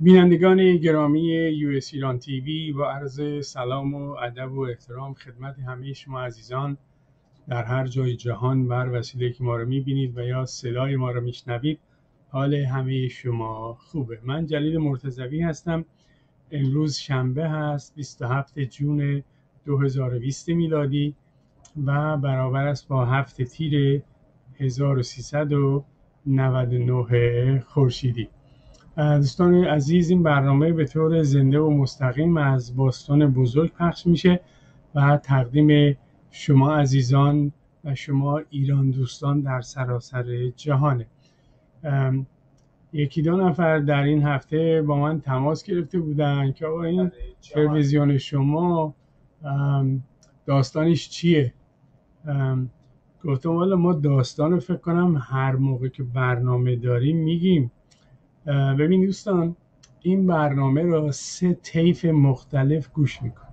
بینندگان گرامی یو اس ایران تیوی، با عرض سلام و ادب و احترام خدمت همه شما عزیزان در هر جای جهان بر وسیله که ما رو میبینید و یا صدای ما رو میشنوید، حال همه شما خوبه. من جلیل مرتضوی هستم. امروز شنبه هست، 27 جون 2020 میلادی و برابر است با 7 تیر 1399 خورشیدی. دوستان عزیز، این برنامه به طور زنده و مستقیم از باستان بزرگ پخش میشه و تقدیم شما عزیزان و شما ایران دوستان در سراسر جهانه. یکی دو نفر در این هفته با من تماس گرفته بودن که آقا این تلویزیون شما داستانش چیه؟ گفتم والا ما داستان رو فکر کنم هر موقع که برنامه داریم میگیم. ببین دوستان، این برنامه را 3 طیف مختلف گوش میکنه.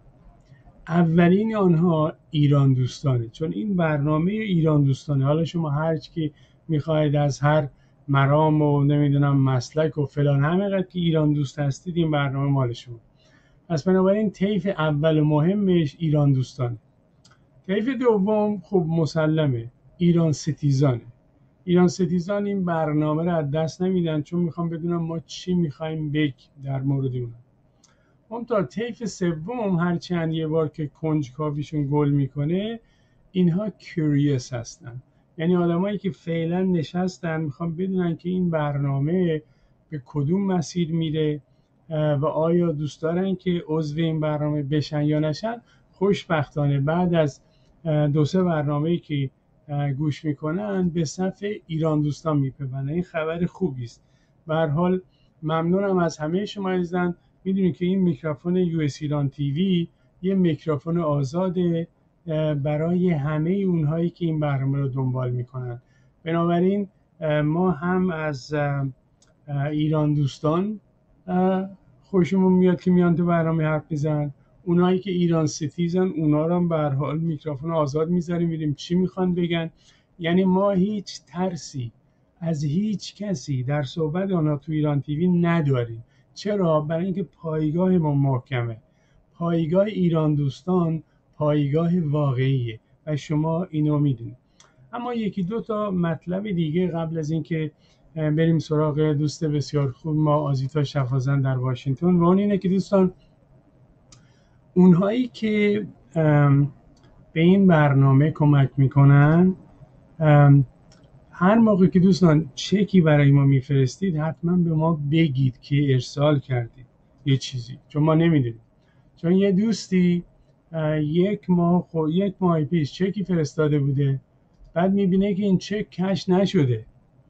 اولین آنها ایران دوستانه، چون این برنامه ایران دوستانه. حالا شما هر چی که میخواید از هر مرام و نمیدونم مسلک و فلان، همینقدر که ایران دوست هستید این برنامه مال شما. پس بنابراین طیف اول مهمش ایران دوستانه. طیف دوم خب مسلمه ایران ستیزانه. ایران ستیزان این برنامه رو از دست نمیدن، چون میخوام بدونم ما چی میخوایم در مورد اون. اون تا طیف سوم هرچند یه بار که کنجکاویشون گل میکنه، اینها کیوریوس هستن، یعنی آدمایی که فعلا نشستن میخوام بدونن که این برنامه به کدوم مسیر میره و آیا دوست دارن که عضو این برنامه بشن یا نشن. خوشبختانه بعد از 2-3 برنامه‌ای که گوش میکنن به صف ایران دوستان میپیوندن. این خبر خوبی است. به هر حال ممنونم از همه شما عزیزان. میدونید که این میکروفون یو اس ایران تیوی یه میکروفون آزاده برای همه اونهایی که این برنامه رو دنبال میکنن. بنابراین ما هم از ایران دوستان خوشمون میاد که میان تو برنامه حرف میزنن. اونایی که ایران ستیزن اونا رو هم به هر حال میکروفون آزاد میذاریم، میریم چی میخوان بگن. یعنی ما هیچ ترسی از هیچ کسی در صحبت آنها تو ایران تیوی نداریم. چرا؟ برای اینکه پایگاه ما محکمه. پایگاه ایران دوستان پایگاه واقعیه و شما اینو میدونید. اما یکی دو تا مطلب دیگه قبل از اینکه بریم سراغ دوست بسیار خوب ما آزیتا شفازن در واشنگتن، و اون اینه که دوستان، اونهایی که به این برنامه کمک میکنن، هر موقع که دوستان چکی برای ما میفرستید حتما به ما بگید که ارسال کردید یه چیزی، چون ما نمیدونیم. چون یه دوستی یک ماه پیش چکی فرستاده بوده، بعد میبینه که این چک کش نشده،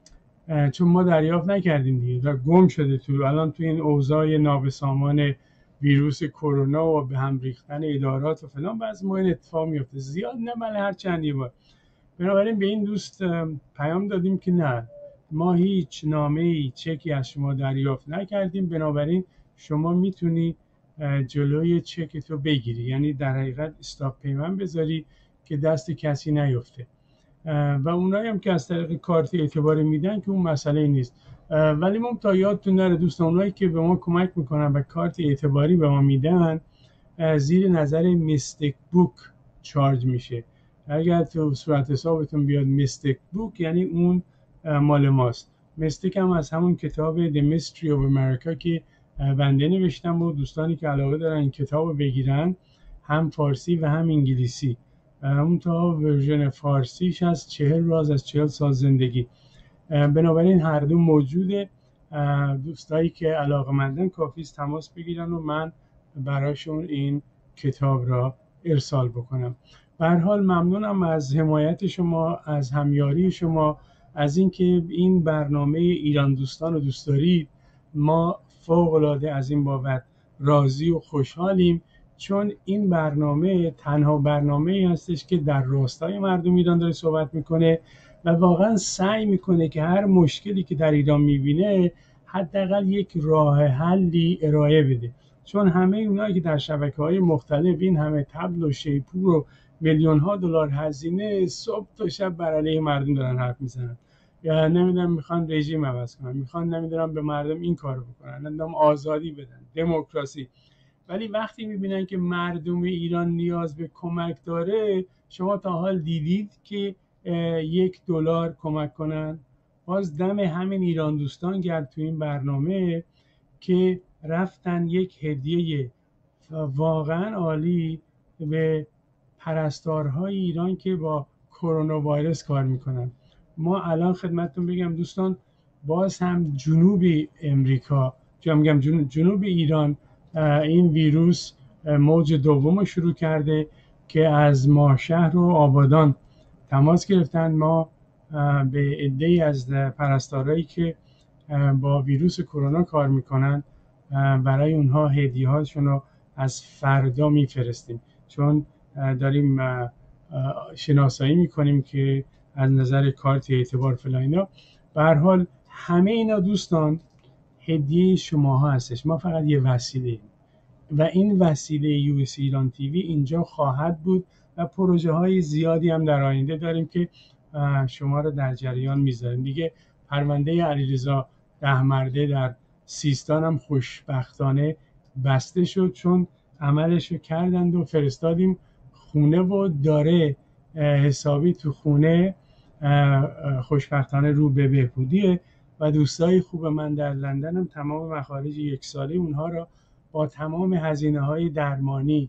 چون ما دریافت نکردیم دیگه و گم شده. الان تو این اوضاع نابسامان ویروس کرونا و به هم ریختن ادارات و فلان، بعضی ما این اتفاق میفته، زیاد نه بله هر چندی بار. بنابراین به این دوست پیام دادیم که نه، ما هیچ نامه‌ای چکی از شما دریافت نکردیم، بنابراین شما میتونی جلوی چکتو بگیری، یعنی در حقیقت استاپ پیمنت بذاری که دست کسی نیفته. و اونایی هم که از طریق کارت اعتباری میدن که اون مسئله نیست. ولی ما تا یادتون نره دوستان، اونایی که به ما کمک میکنن و کارت اعتباری به ما میدن، زیر نظر میستیک بوک چارج میشه. اگر تو صورت حسابتون بیاد میستیک بوک، یعنی اون مال ماست. میستیک هم از همون کتاب The Mystery of America که بنده نوشتم و دوستانی که علاقه دارن این کتاب رو بگیرن، هم فارسی و هم انگلیسی. اون تا ورژن فارسیش از 40 راز از 40 سال زندگی. بنابراین هر دو موجوده. دوستایی که علاقه‌مندن کافیست تماس بگیرن و من براشون این کتاب را ارسال بکنم. به هر حال ممنونم از حمایت شما، از همیاری شما، از اینکه این برنامه ایران دوستان رو دوست دارید. ما فوق‌العاده از این بابت راضی و خوشحالیم، چون این برنامه تنها برنامه‌ای هستش که در راستای مردم ایران داره صحبت میکنه و واقعا سعی میکنه که هر مشکلی که در ایران میبینه حداقل یک راه حلی ارائه بده. چون همه اونایی که در شبکه‌های مختلف این همه طبل و شیپور و میلیون‌ها دلار هزینه صبح تا شب بر علیه مردم دارن حرف میزنن. یا نمیدونم میخوان رژیم عوض کنن، میخوان نمیدونم به مردم این کارو بکنن، نمیدونم آزادی بدن، دموکراسی. ولی وقتی میبینن که مردم ایران نیاز به کمک داره، شما تا حال دیدید که $1 کمک کنن؟ باز دم همین ایران دوستان گرد تو این برنامه که رفتن یک هدیه واقعا عالی به پرستارهای ایران که با کرونا ویروس کار میکنن. ما الان خدمتتون بگم دوستان، باز هم جنوب امریکا، جنوب ایران، این ویروس موج دوم شروع کرده که از ماشهر و آبادان تماس گرفتن. ما به عده‌ای از پرستارایی که با ویروس کرونا کار میکنن برای اونها هدیه هاشون رو از فردا میفرستیم، چون داریم شناسایی میکنیم که از نظر کارت اعتبار فلان اینا. به هر حال همه اینا دوستان هدیه شماها هستش، ما فقط یه وسیله ایم و این وسیله US ایران تیوی اینجا خواهد بود و پروژه های زیادی هم در آینده داریم که شما رو در جریان میذاریم. دیگه پرونده علیرضا دهمرده در سیستان هم خوشبختانه بسته شد، چون عملش رو کردند و فرستادیم خونه و داره حسابی تو خونه خوشبختانه رو به بهبودیه و دوستای خوب من در لندن هم تمام مخارج 1 ساله اونها را با تمام هزینه‌های درمانی،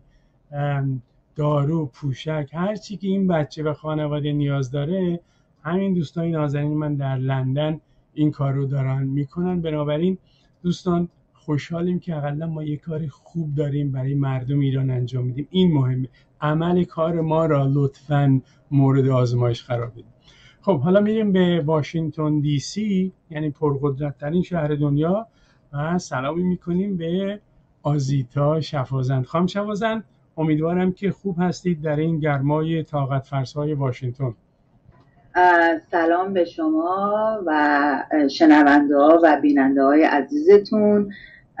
دارو، پوشک، هر چی که این بچه و خانواده نیاز داره، همین دوستای نازنین من در لندن این کار رو دارن میکنن. بنابراین دوستان خوشحالیم که حداقل ما یه کار خوب داریم برای مردم ایران انجام میدیم. این مهمه، عمل کار ما را لطفاً مورد آزمایش قرار بدیم. خب حالا میریم به واشنگتن دی سی، یعنی پرقدرت ترین شهر دنیا، و سلامی میکنیم به آزیتا شفازند. خانم شفازند، امیدوارم که خوب هستید در این گرمای طاقت فرسای واشنگتن. سلام به شما و شنونده ها و بیننده های عزیزتون.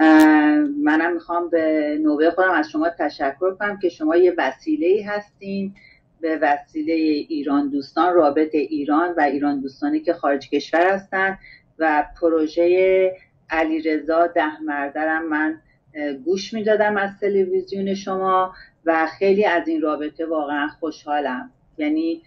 منم میخوام به نوبه خودم از شما تشکر کنم که شما یه وسیله‌ای هستین، به وسیله ایران دوستان، رابط ایران و ایران دوستانی که خارج کشور هستن و پروژه علیرضا دهمردرم من گوش میدادم از تلویزیون شما و خیلی از این رابطه واقعا خوشحالم. یعنی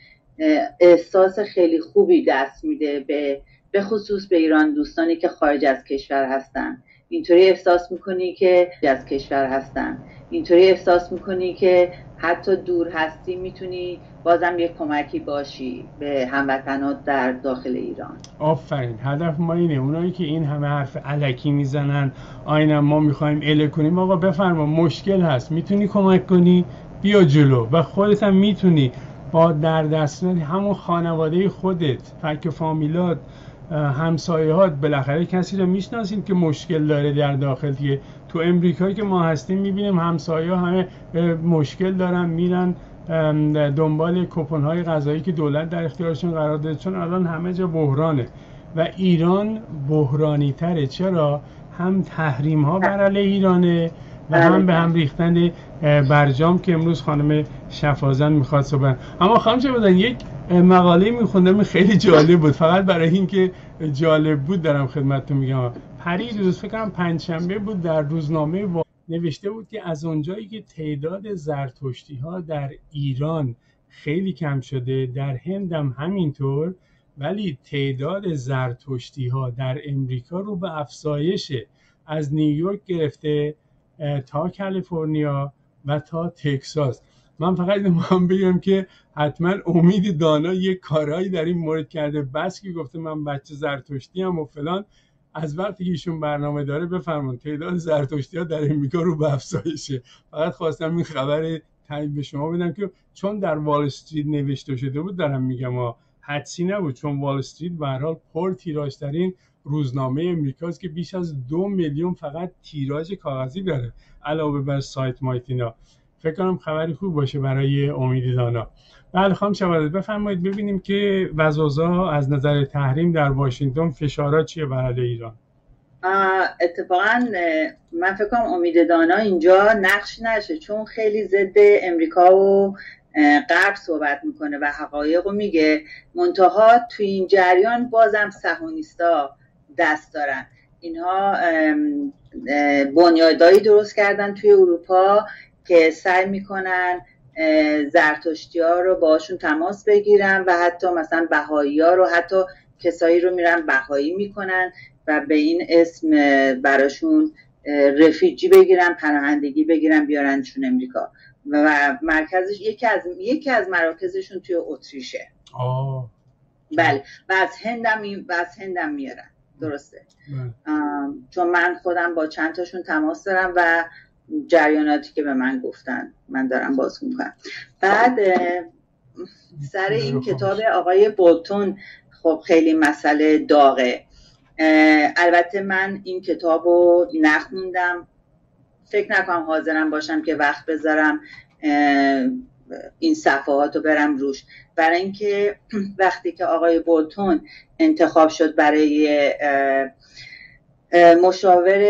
احساس خیلی خوبی دست میده به خصوص به ایران دوستانی که خارج از کشور هستن. اینطوری احساس میکنی که از کشور هستن، اینطوری احساس میکنی که حتی دور هستی میتونی بازم یک کمکی باشی به هموطنات در داخل ایران. آفرین، هدف ما اینه. اونایی که این همه حرف الکی میزنن آینم ما میخوایم اله کنیم، آقا بفرما مشکل هست، میتونی کمک کنی، بیا جلو و خودت هم میتونی با در دسترس همون خانواده خودت، فک فامیلات، همسایه‌هات، بالاخره کسی رو میشناسید که مشکل داره در داخل. دیگه تو امریکایی که ما هستیم میبینیم همسایه‌ها همه مشکل دارن، میرن دنبال کوپن‌های غذایی که دولت در اختیارشون قرار داده، چون الان همه جا بحرانه و ایران بحرانی تره. چرا؟ هم تحریم ها بر علیه ایرانه و هم به هم ریختن برجام که امروز خانم شفازند میخواد صحبت. اما خانم شفازند یک مقاله میخوندم خیلی جالب بود، فقط برای اینکه جالب بود دارم خدمتتون میگم. پریروز فکر کنم پنجشنبه بود، در روزنامه نوشته بود که از اونجایی که تعداد زرتشتی ها در ایران خیلی کم شده، در هند هم همینطور، ولی تعداد زرتشتی ها در امریکا رو به افزایشه. از نیویورک گرفته تا کالیفرنیا و تا تگزاس. من فقط میخوام بگم که حتما امید دانا یک کارهایی در این مورد کرده، بس که گفته من بچه زرتشتی ام و فلان. از وقتی که ایشون برنامه داره بفرمایید تعداد زرتشتی ها در امریکا رو به افزایشه. فقط خواستم این خبر تایید به شما بدم که چون در وال استریت نوشته شده بود دارم میگم، حدسی نبود، چون وال استریت به هر حال پر تیراژ ترین روزنامه امریکاست که بیش از 2 میلیون فقط تیراژ کاغذی داره، علاوه بر سایت مایتینا. فکر کنم خبری خوب باشه برای امید دانا. بله خانم شفازند بفرمایید ببینیم که وضع‌ها از نظر تحریم در واشنگتن فشارات چیه بر علیه ایران؟ اتفاقا من فکر کنم امید دانا اینجا نقش نشه، چون خیلی ضد امریکا و غرب صحبت میکنه و حقایق رو میگه، منتها توی این جریان بازم صهیونیست‌ها دست دارن. اینها بنیادایی درست کردن توی اروپا که سعی میکنن زرتشتی‌ها رو باشون تماس بگیرن و حتی مثلا بهایی‌ها رو، حتی کسایی رو میرن بهایی میکنن و به این اسم براشون رفیجی بگیرن، پناهندگی بگیرن، بیارنشون امریکا و مرکزش یکی از مراکزشون توی اتریشه. بله و از هندم میارن. درسته. چون من خودم با چند تاشون تماس دارم و جریاناتی که به من گفتن من دارم باز میکنم. بعد سر این کتاب آقای بولتون خب خیلی مسئله داغه. البته من این کتاب رو نخوندم، فکر نکنم حاضرم باشم که وقت بذارم این صفحات رو برم روش، برای اینکه وقتی که آقای بولتون انتخاب شد برای مشاور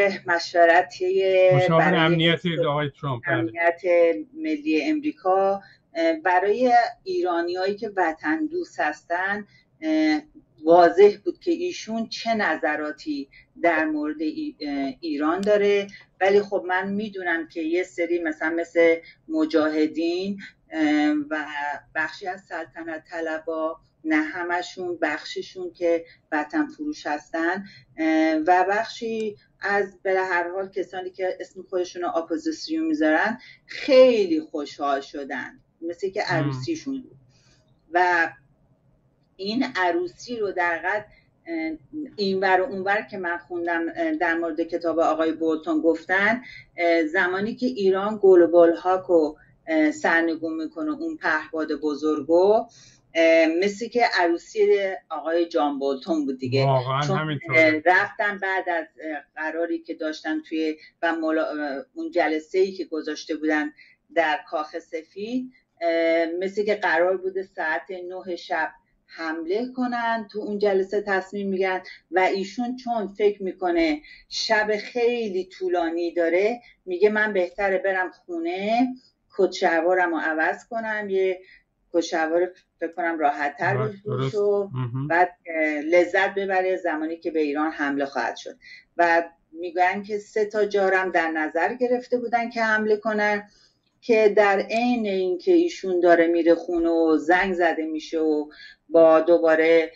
امنیت آقای ترامپ، امنیت ملی امریکا، برای ایرانیایی که وطن دوست هستن واضح بود که ایشون چه نظراتی در مورد ایران داره. ولی خب من میدونم که یه سری مثل مجاهدین و بخشی از سلطنت طلبا، نه همشون، بخششون که وطن فروش هستن و بخشی از به هر حال کسانی که اسم خودشون رو اپوزیسیون میذارن خیلی خوشحال شدن، مثل که عروسیشون بود. و این عروسی رو در قد اینور و اونور که من خوندم در مورد کتاب آقای بولتون گفتن، زمانی که ایران گلوبال هاکو سرنگون میکنه، اون پهپاد بزرگو، مثل که عروسی آقای جان بولتون بود دیگه. چون رفتن بعد از قراری که داشتن توی و اون جلسه‌ای که گذاشته بودن در کاخ سفید، مثل که قرار بوده ساعت 9 شب حمله کنن. تو اون جلسه تصمیم میگن و ایشون چون فکر میکنه شب خیلی طولانی داره، میگه من بهتره برم خونه، کت شلوارم رو عوض کنم، یه کت شلوار فکر کنم راحت تر بشه و بعد لذت ببره زمانی که به ایران حمله خواهد شد. و میگن که 3 جارم در نظر گرفته بودن که حمله کنن، که در عین اینکه ایشون داره میره خونه و زنگ زده میشه و با دوباره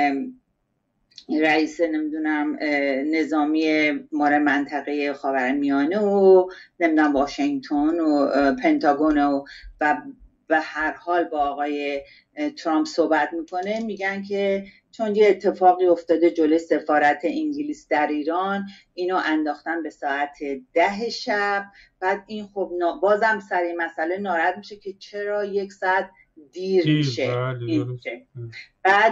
رئیس نمیدونم نظامی مال منطقه خاورمیانه و نمیدونم واشنگتن و پنتاگون و به هر حال با آقای ترامپ صحبت میکنه، میگن که چون یه اتفاقی افتاده جلوی سفارت انگلیس در ایران، اینو انداختن به ساعت 10 شب. بعد این خب بازم سر این مسئله ناراحت میشه که چرا 1 ساعت دیر میشه. بعد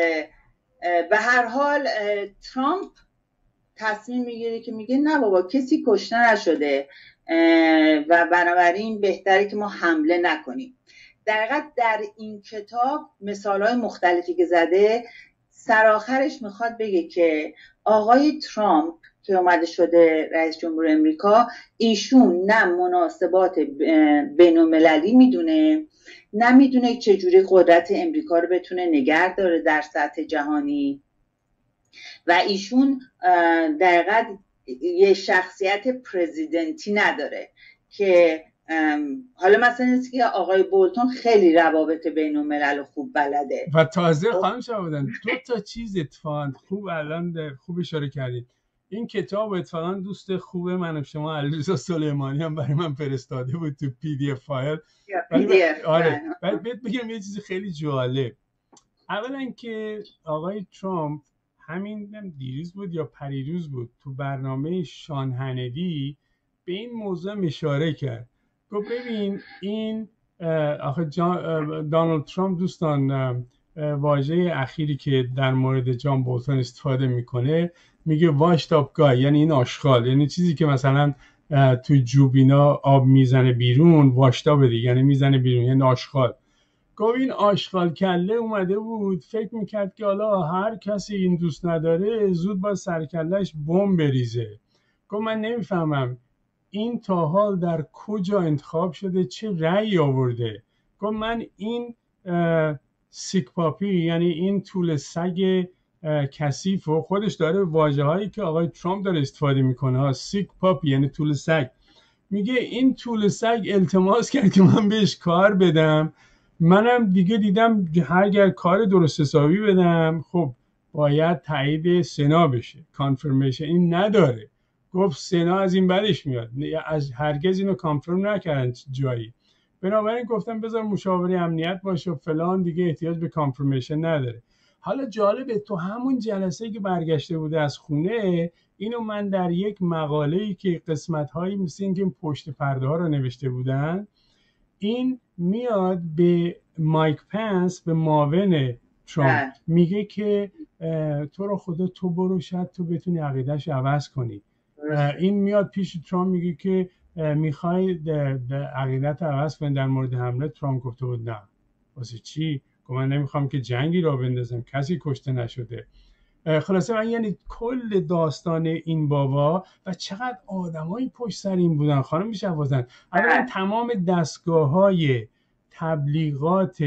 به هر حال ترامپ تصمیم میگیره که میگه نه بابا، کسی کشته نشده و بنابراین بهتره که ما حمله نکنیم. در حقیقت در این کتاب مثالهای مختلفی که زده، سرآخرش میخواد بگه که آقای ترامپ که اومده شده رئیس جمهور امریکا، ایشون نه مناسبات بین‌المللی میدونه، نه میدونه چجوری قدرت امریکا رو بتونه نگه داره در سطح جهانی، و ایشون در حقیقت یه شخصیت پرزیدنتی نداره که حالا مثلا نیست که آقای بولتون خیلی روابط بین الملل خوب بلده و تازه خانم شهابادیان 2 چیز اتفاقا خوب الان خوب اشاره کردید. این کتاب اتفاقا دوست خوب من و شما علیرضا سلیمانی هم برای من فرستاده بود تو PDF فایل. آره بعد بگم یه چیز خیلی جالب. اولا که آقای ترامپ همین دیروز بود یا پریروز بود تو برنامه شان هندی به این موضوع اشاره کرد. گفت ببین این آخه دانالد ترامپ دوستان واژه اخیری که در مورد جان بولتون استفاده میکنه میگه واشت اپ گای، یعنی این آشغال، یعنی چیزی که مثلا تو جوبینا آب میزنه بیرون، واشت اپ دیگه یعنی میزنه بیرون، یعنی آشغال. گفت این آشغال کله اومده بود فکر میکرد که حالا هر کسی این دوست نداره زود با سرکلش بمب بریزه. گفت من نمیفهمم این تا حال در کجا انتخاب شده، چه رأی آورده گفت من این سیک پاپی، یعنی این طول سگ کثیف، و خودش داره واژه هایی که آقای ترامپ داره استفاده میکنه ها، سیک پاپی یعنی طول سگ، میگه این طول سگ التماس کرد که من بهش کار بدم. منم دیگه دیدم اگر کار درست حسابی بدم خب باید تایید سنا بشه، کانفرمیشن این نداره. گفت سنا از این بدش میاد، از هرگز اینو کانفرم نکردن جایی، بنابراین گفتم بذار مشاوره امنیت باشه و فلان، دیگه احتیاج به کانفرمیشن نداره. حالا جالبه تو همون جلسه که برگشته بوده از خونه، اینو من در یک مقاله‌ای که قسمت‌هایی مثل این که پشت پرده ها رو نوشته بودن، این میاد به مایک پنس، به معاون ترامپ، میگه که تو رو خدا تو برو، شاید تو بتونی عقیده‌اش عوض کنی. این میاد پیش ترامپ میگه که میخوای عقیدت عوض کنی در مورد حمله. ترامپ گفته بود نه. واسه چی؟ گفت من نمیخوام که جنگی را بندازم، کسی کشته نشده. خلاصه من یعنی کل داستان این بابا و چقدر آدمایی پشت سر این بودن خانم میشوازن. اولا تمام دستگاه‌های تبلیغات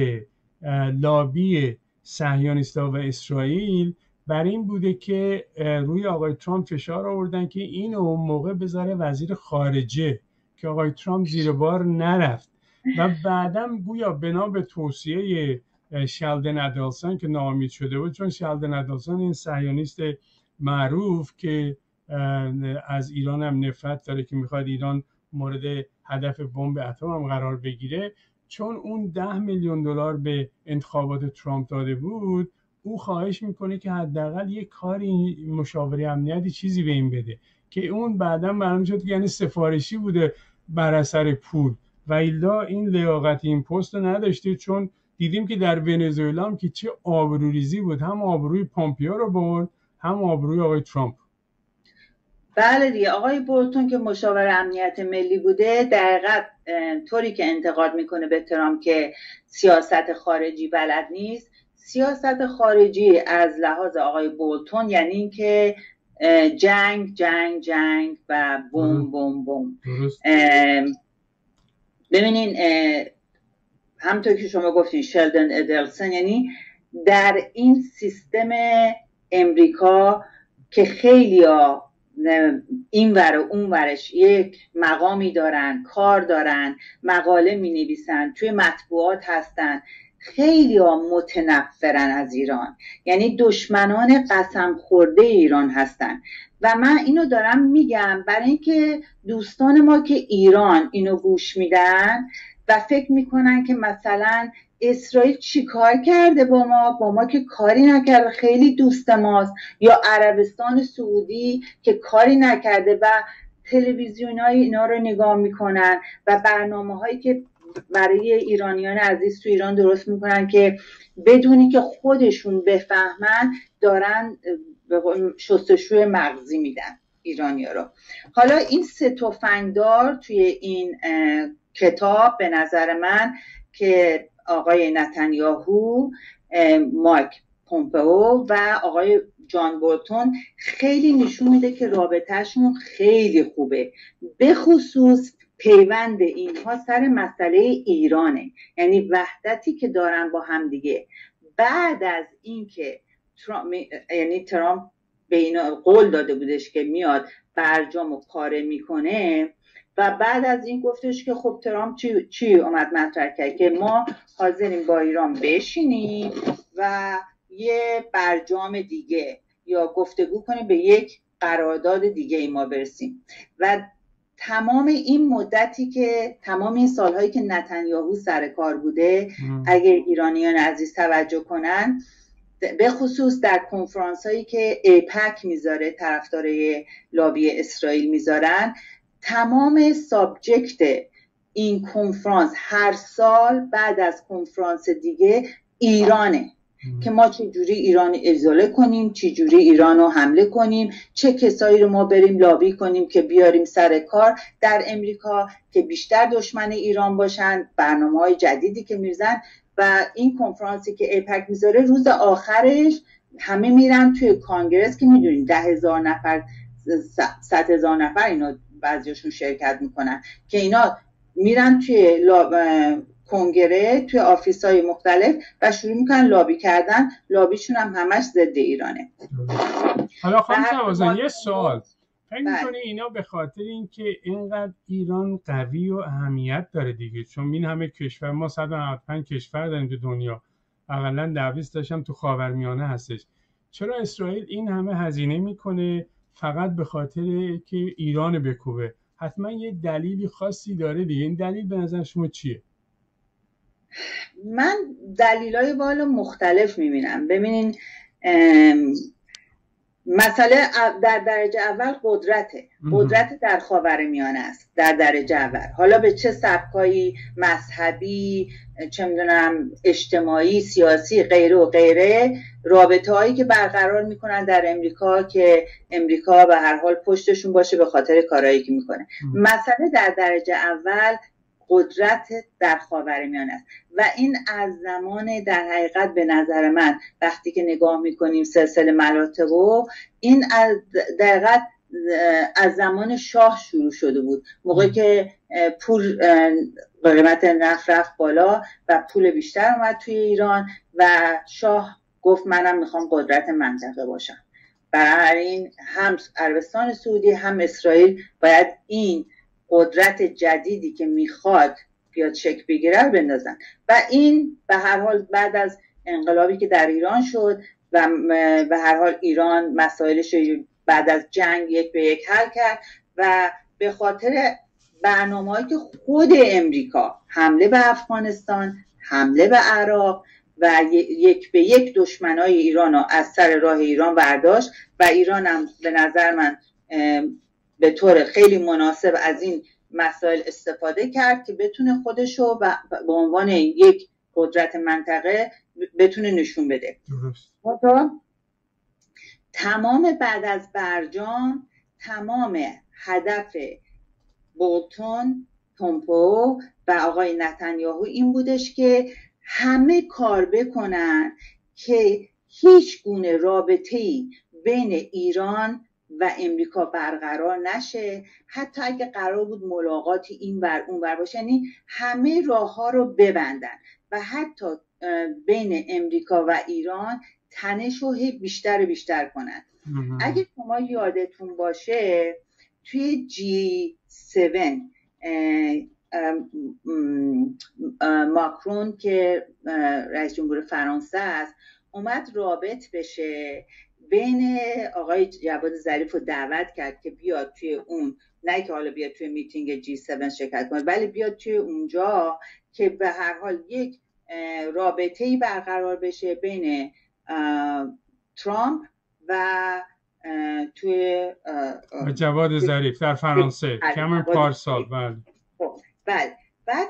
لابی صهیونیست‌ها و اسرائیل بر این بوده که روی آقای ترامپ فشار آوردن که اینو موقع بذاره وزیر خارجه، که آقای ترامپ زیر بار نرفت و بعدم گویا بنا به توصیه شلدن ادلسون که ناامید شده بود، چون شلدن ادلسون این صهیونیست معروف که از ایران هم نفرت داره که میخواد ایران مورد هدف بمب اتم هم قرار بگیره، چون اون 10 میلیون دلار به انتخابات ترامپ داده بود، او خواهش میکنه که حداقل یک کاری مشاوره امنیتی چیزی به این بده، که اون بعداً معلوم شد که یعنی سفارشی بوده بر اثر پول، و الا این لیاقت این پست رو نداشته. چون دیدیم که در ونزوئلا هم که چه آبروریزی بود، هم آبروی پامپیو رو برد، هم آبروی آقای ترامپ. بله دیگه، آقای بولتون که مشاور امنیت ملی بوده، دقیقاً طوری که انتقاد میکنه به ترامپ که سیاست خارجی بلد نیست. سیاست خارجی از لحاظ آقای بولتون یعنی این که جنگ جنگ جنگ و بوم بوم بوم. ببینین همونطور که شما گفتین شلدن ادلسون، یعنی در این سیستم امریکا که خیلیا این ور و اون ورش یک مقامی دارن، کار دارن، مقاله می نویسن، توی مطبوعات هستن، خیلی ها متنفرن از ایران، یعنی دشمنان قسم خورده ایران هستن. و من اینو دارم میگم برای اینکه دوستان ما که ایران اینو گوش میدن و فکر میکنن که مثلا اسرائیل چی کار کرده با ما که کاری نکرده، خیلی دوست ماست، یا عربستان سعودی که کاری نکرده، و تلویزیونای اینا رو نگاه میکنن و برنامه هایی که برای ایرانیان عزیز تو ایران درست میکنن که بدونی که خودشون بفهمن دارن شستشوی مغزی میدن ایرانیا رو. حالا این سه تفنگدار توی این کتاب به نظر من که آقای نتانیاهو، مایک پومپئو و آقای جان بولتون خیلی نشون میده که رابطهشون خیلی خوبه، به خصوص پیوند اینها سر مسئله ایرانه، یعنی وحدتی که دارن با هم دیگه. بعد از اینکه ترامپ به اینا قول داده بودش که میاد برجامو پاره میکنه و بعد از این گفتش که خب ترامپ چی اومد مطرح کرد که ما حاضریم با ایران بشینیم و یه برجام دیگه یا گفتگو کنیم، به یک قرارداد دیگه ای ما برسیم. و تمام این مدتی که تمام این سالهایی که نتانیاهو سر کار بوده، اگه ایرانیان عزیز توجه کنن، به خصوص در کنفرانس هایی که ایپک میذاره، طرفدارای لابی اسرائیل میذارن، تمام سابجکت این کنفرانس هر سال بعد از کنفرانس دیگه ایرانه که ما چجوری ایران ازوله کنیم، چجوری ایران رو حمله کنیم، چه کسایی رو ما بریم لابی کنیم که بیاریم سر کار در امریکا که بیشتر دشمن ایران باشن، برنامه‌های جدیدی که میرزن. و این کنفرانسی که ایپک میذاره روز آخرش همه میرن توی کانگرس که میدونین 10,000 نفر 100,000 نفر اینا بعضیاشون شرکت میکنن، که اینا میرن توی کنگره، توی آفیس‌های مختلف و شروع میکنن لابی کردن. لابیشون هم همش ضد ایرانه. حالا خانم شهبازان یه سوال، فکر می‌کنی اینا به خاطر اینکه اینقدر ایران قوی و اهمیت داره دیگه، چون این همه کشور، ما 195 کشور داریم تو دنیا، حداقل 20 تاشم تو خاورمیانه هستش، چرا اسرائیل این همه هزینه میکنه فقط به خاطر که ایران بکوبه؟ حتما یه دلیلی خاصی داره دیگه. این دلیل به نظر شما چیه؟ من دلایل والا مختلف میبینم. ببینین مسئله در درجه اول قدرت در خاورمیانه است در درجه اول. حالا به چه سبکایی، مذهبی، چه میدونم اجتماعی، سیاسی، غیره و غیره، رابطه هایی که برقرار میکنن در امریکا که امریکا به هر حال پشتشون باشه به خاطر کارهایی که میکنه. مسئله در درجه اول قدرت در خاورمیانه است و این از زمان، در حقیقت به نظر من وقتی که نگاه میکنیم سلسله مراتبو، این از دقیقت از زمان شاه شروع شده بود، موقعی که پول قیمت نفت رفت بالا و پول بیشتر اومد توی ایران و شاه گفت منم میخوام قدرت منطقه باشم. بنابراین هم عربستان سعودی هم اسرائیل باید این قدرت جدیدی که میخواد بیاد شکل بگیره رو بندازن و این به هر حال بعد از انقلابی که در ایران شد و به هر حال ایران مسائلش بعد از جنگ 1 به 1 حل کرد و به خاطر برنامه‌هایی که خود امریکا، حمله به افغانستان، حمله به عراق و 1 به 1 دشمنای ایران رو از سر راه ایران برداشت و ایران هم به نظر من به طور خیلی مناسب از این مسائل استفاده کرد که بتونه خودشو به عنوان یک قدرت منطقه بتونه نشون بده. تمام بعد از برجام تمام هدف بولتون، پومپئو و آقای نتانیاهو این بودش که همه کار بکنن که هیچ گونه رابطه‌ای بین ایران و امریکا برقرار نشه، حتی اگه قرار بود ملاقاتی این ور اون ور باشه، یعنی همه راه ها رو ببندن و حتی بین امریکا و ایران تنش رو بیشتر و بیشتر کنن. اگه شما یادتون باشه توی G7 ماکرون که رئیس جمهور فرانسه است اومد رابط بشه بین آقای جواد ظریف رو دعوت کرد که بیاد توی اون، نه که حالا بیاد توی میتینگ G7 شرکت کنه ولی بیاد توی اونجا که به هر حال یک رابطه‌ای برقرار بشه بین ترامپ و توی جواد ظریف در فرانسه کامن پارسال. بله. بعد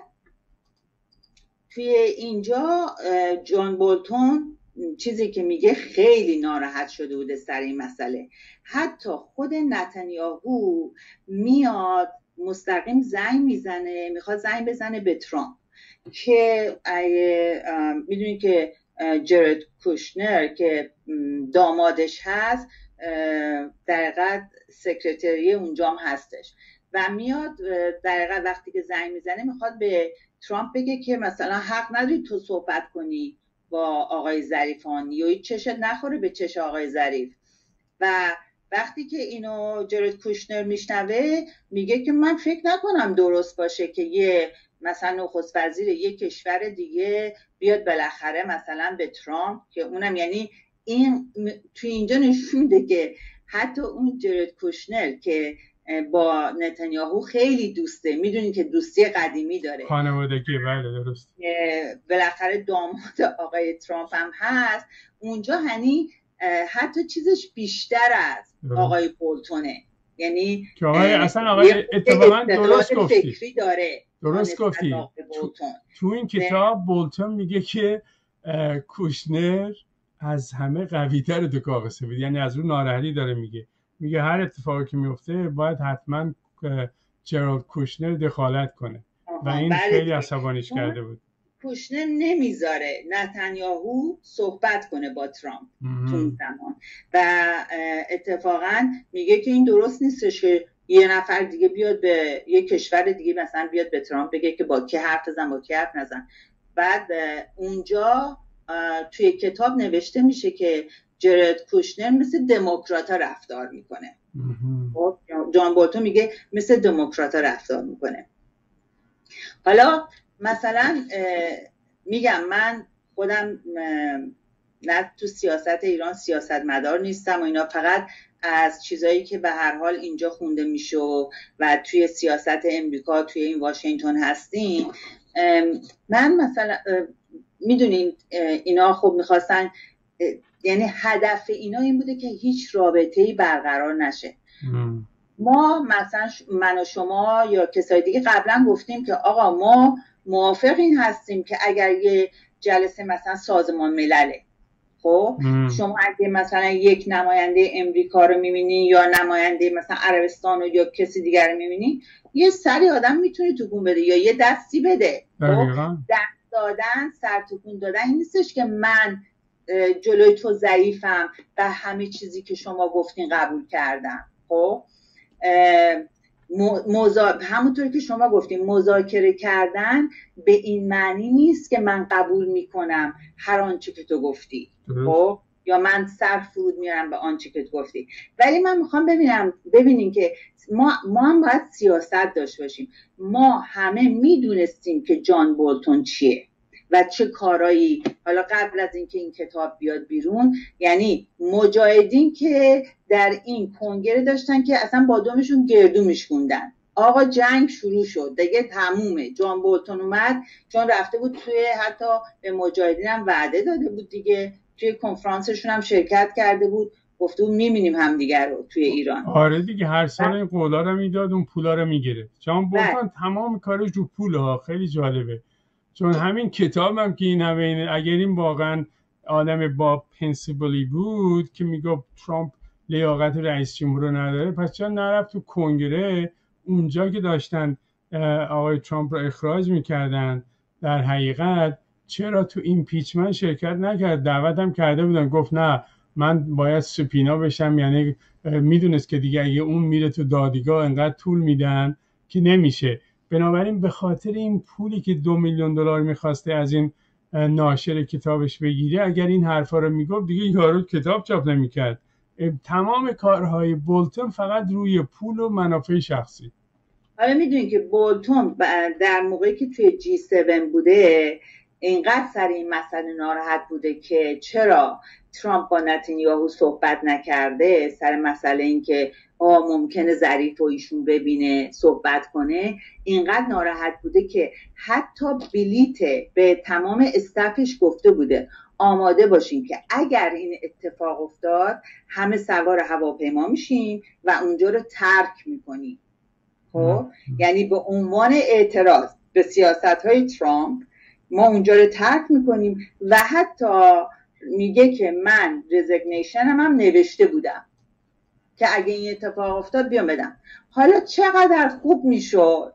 توی اینجا جان بولتون چیزی که میگه خیلی ناراحت شده بوده سر این مسئله. حتی خود نتانیاهو میاد مستقیم زنگ میزنه، میخواد زنگ بزنه به ترامپ که میدونی که جرد کوشنر که دامادش هست در حقیقت سکرتری اونجام هستش و میاد در حقیقت وقتی که زنگ میزنه میخواد به ترامپ بگه که مثلا حق نداری تو صحبت کنی با آقای ظریفان یا چشت نخوره به چش آقای ظریف. و وقتی که اینو جرد کوشنر میشنوه میگه که من فکر نکنم درست باشه که یه مثلا نخست وزیر یک کشور دیگه بیاد بالاخره مثلا به ترامپ، که اونم یعنی این توی اینجا نشون میده که حتی اون جرد کوشنر که با نتانیاهو خیلی دوسته، میدونین که دوستی قدیمی داره، خانوادگی، بله درست، بالاخره داماد آقای ترامپ هم هست اونجا، یعنی حتی چیزش بیشتر از آقای بولتونه، یعنی که آقای اصلا آقای اتفاقا درست گفتی، فکری داره. درست گفتی. تو این کتاب بولتون میگه که کوشنر از همه قوی‌تر تو کاغذ سفید، یعنی از اون ناراحتی داره میگه هر اتفاقی که میفته باید حتما جرالد کوشنر دخالت کنه و این خیلی عصبانیش کرده بود. کوشنر نمیذاره نتانیاهو صحبت کنه با ترامپ تو اون زمان و اتفاقا میگه که این درست نیستش که یه نفر دیگه بیاد به یه کشور دیگه مثلا بیاد به ترامپ بگه که با کی حرف بزن با کی حرف نزن. بعد اونجا توی کتاب نوشته میشه که جرد کوشنر مثل دموکراتا رفتار میکنه. جان بولتون میگه مثل دموکراتا رفتار میکنه. حالا مثلا میگم من خودم نه تو سیاست ایران سیاستمدار نیستم و اینا، فقط از چیزایی که به هر حال اینجا خونده میشه و توی سیاست امریکا توی این واشنگتن هستیم. من مثلا میدونین اینا خب میخواستن، یعنی هدف اینا این بوده که هیچ رابطه‌ای برقرار نشه. ما مثلا من و شما یا کسای دیگه قبلا گفتیم که آقا ما موافق این هستیم که اگر یه جلسه مثلا سازمان ملله، خب شما اگه مثلا یک نماینده امریکا رو میبینی یا نماینده مثلا عربستان یا کسی دیگر رو میبینی، یه سری آدم میتونه تکون بده یا یه دستی بده. خب دست دادن، سر تکون دادن این نیستش که من جلوی تو ضعیفم و همه چیزی که شما گفتین قبول کردم. خب همونطور که شما گفتین مذاکره کردن به این معنی نیست که من قبول میکنم هر آنچه که تو گفتی، خب یا من سر فرود میارم به آنچه که تو گفتی. ولی من میخوام ببینیم که ما هم باید سیاست داشته باشیم. ما همه میدونستیم که جان بولتون چیه و چه کارایی، حالا قبل از اینکه این کتاب بیاد بیرون، یعنی مجاهدین که در این کنگره داشتن که اصلا با دومشون گردو میشکوندن. آقا جنگ شروع شد دیگه، تمومه. جان بولتون اومد چون رفته بود توی، حتی به مجاهدین هم وعده داده بود دیگه، توی کنفرانسشون هم شرکت کرده بود، گفته بود میبینیم همدیگر رو توی ایران. آره دیگه هر سال این قولا رو میداد، اون پولا رو میگرفت. جان بولتون تمام کارش رو پوله. خیلی جالبه، چون همین کتابم که این همه اگر این واقعا آدم با پرینسیپلی بود که میگفت ترامپ لیاقت رئیس جمهور رو نداره، پس چرا نرفت تو کنگره اونجا که داشتن آقای ترامپ رو اخراج میکردن؟ در حقیقت چرا تو ایمپیچمنت شرکت نکرد؟ دعوت هم کرده بودن، گفت نه من باید سپینا بشم، یعنی میدونست که دیگه اگه اون میره تو دادگاه انقدر طول میدن که نمیشه. بنابراین به خاطر این پولی که $2 میلیون میخواسته از این ناشر کتابش بگیره، اگر این حرفا رو میگفت دیگه یارو کتاب چاپ نمیکرد. تمام کارهای بولتون فقط روی پول و منافع شخصی. حالا میدونین که بولتون در موقعی که توی G7 بوده اینقدر سر این مسئله ناراحت بوده که چرا ترامپ با نتانیاهو صحبت نکرده سر مسئله این که ممکنه ظریف و ایشون ببینه صحبت کنه. اینقدر ناراحت بوده که حتی بلیت به تمام استافش گفته بوده آماده باشین که اگر این اتفاق افتاد همه سوار هواپیما میشیم و اونجا رو ترک میکنیم. خب یعنی به عنوان اعتراض به سیاست‌های ترامپ ما اونجا رو ترک میکنیم و حتی میگه که من رزیگنیشنم هم نوشته بودم که اگه این اتفاق افتاد بیام بدم. حالا چقدر خوب میشد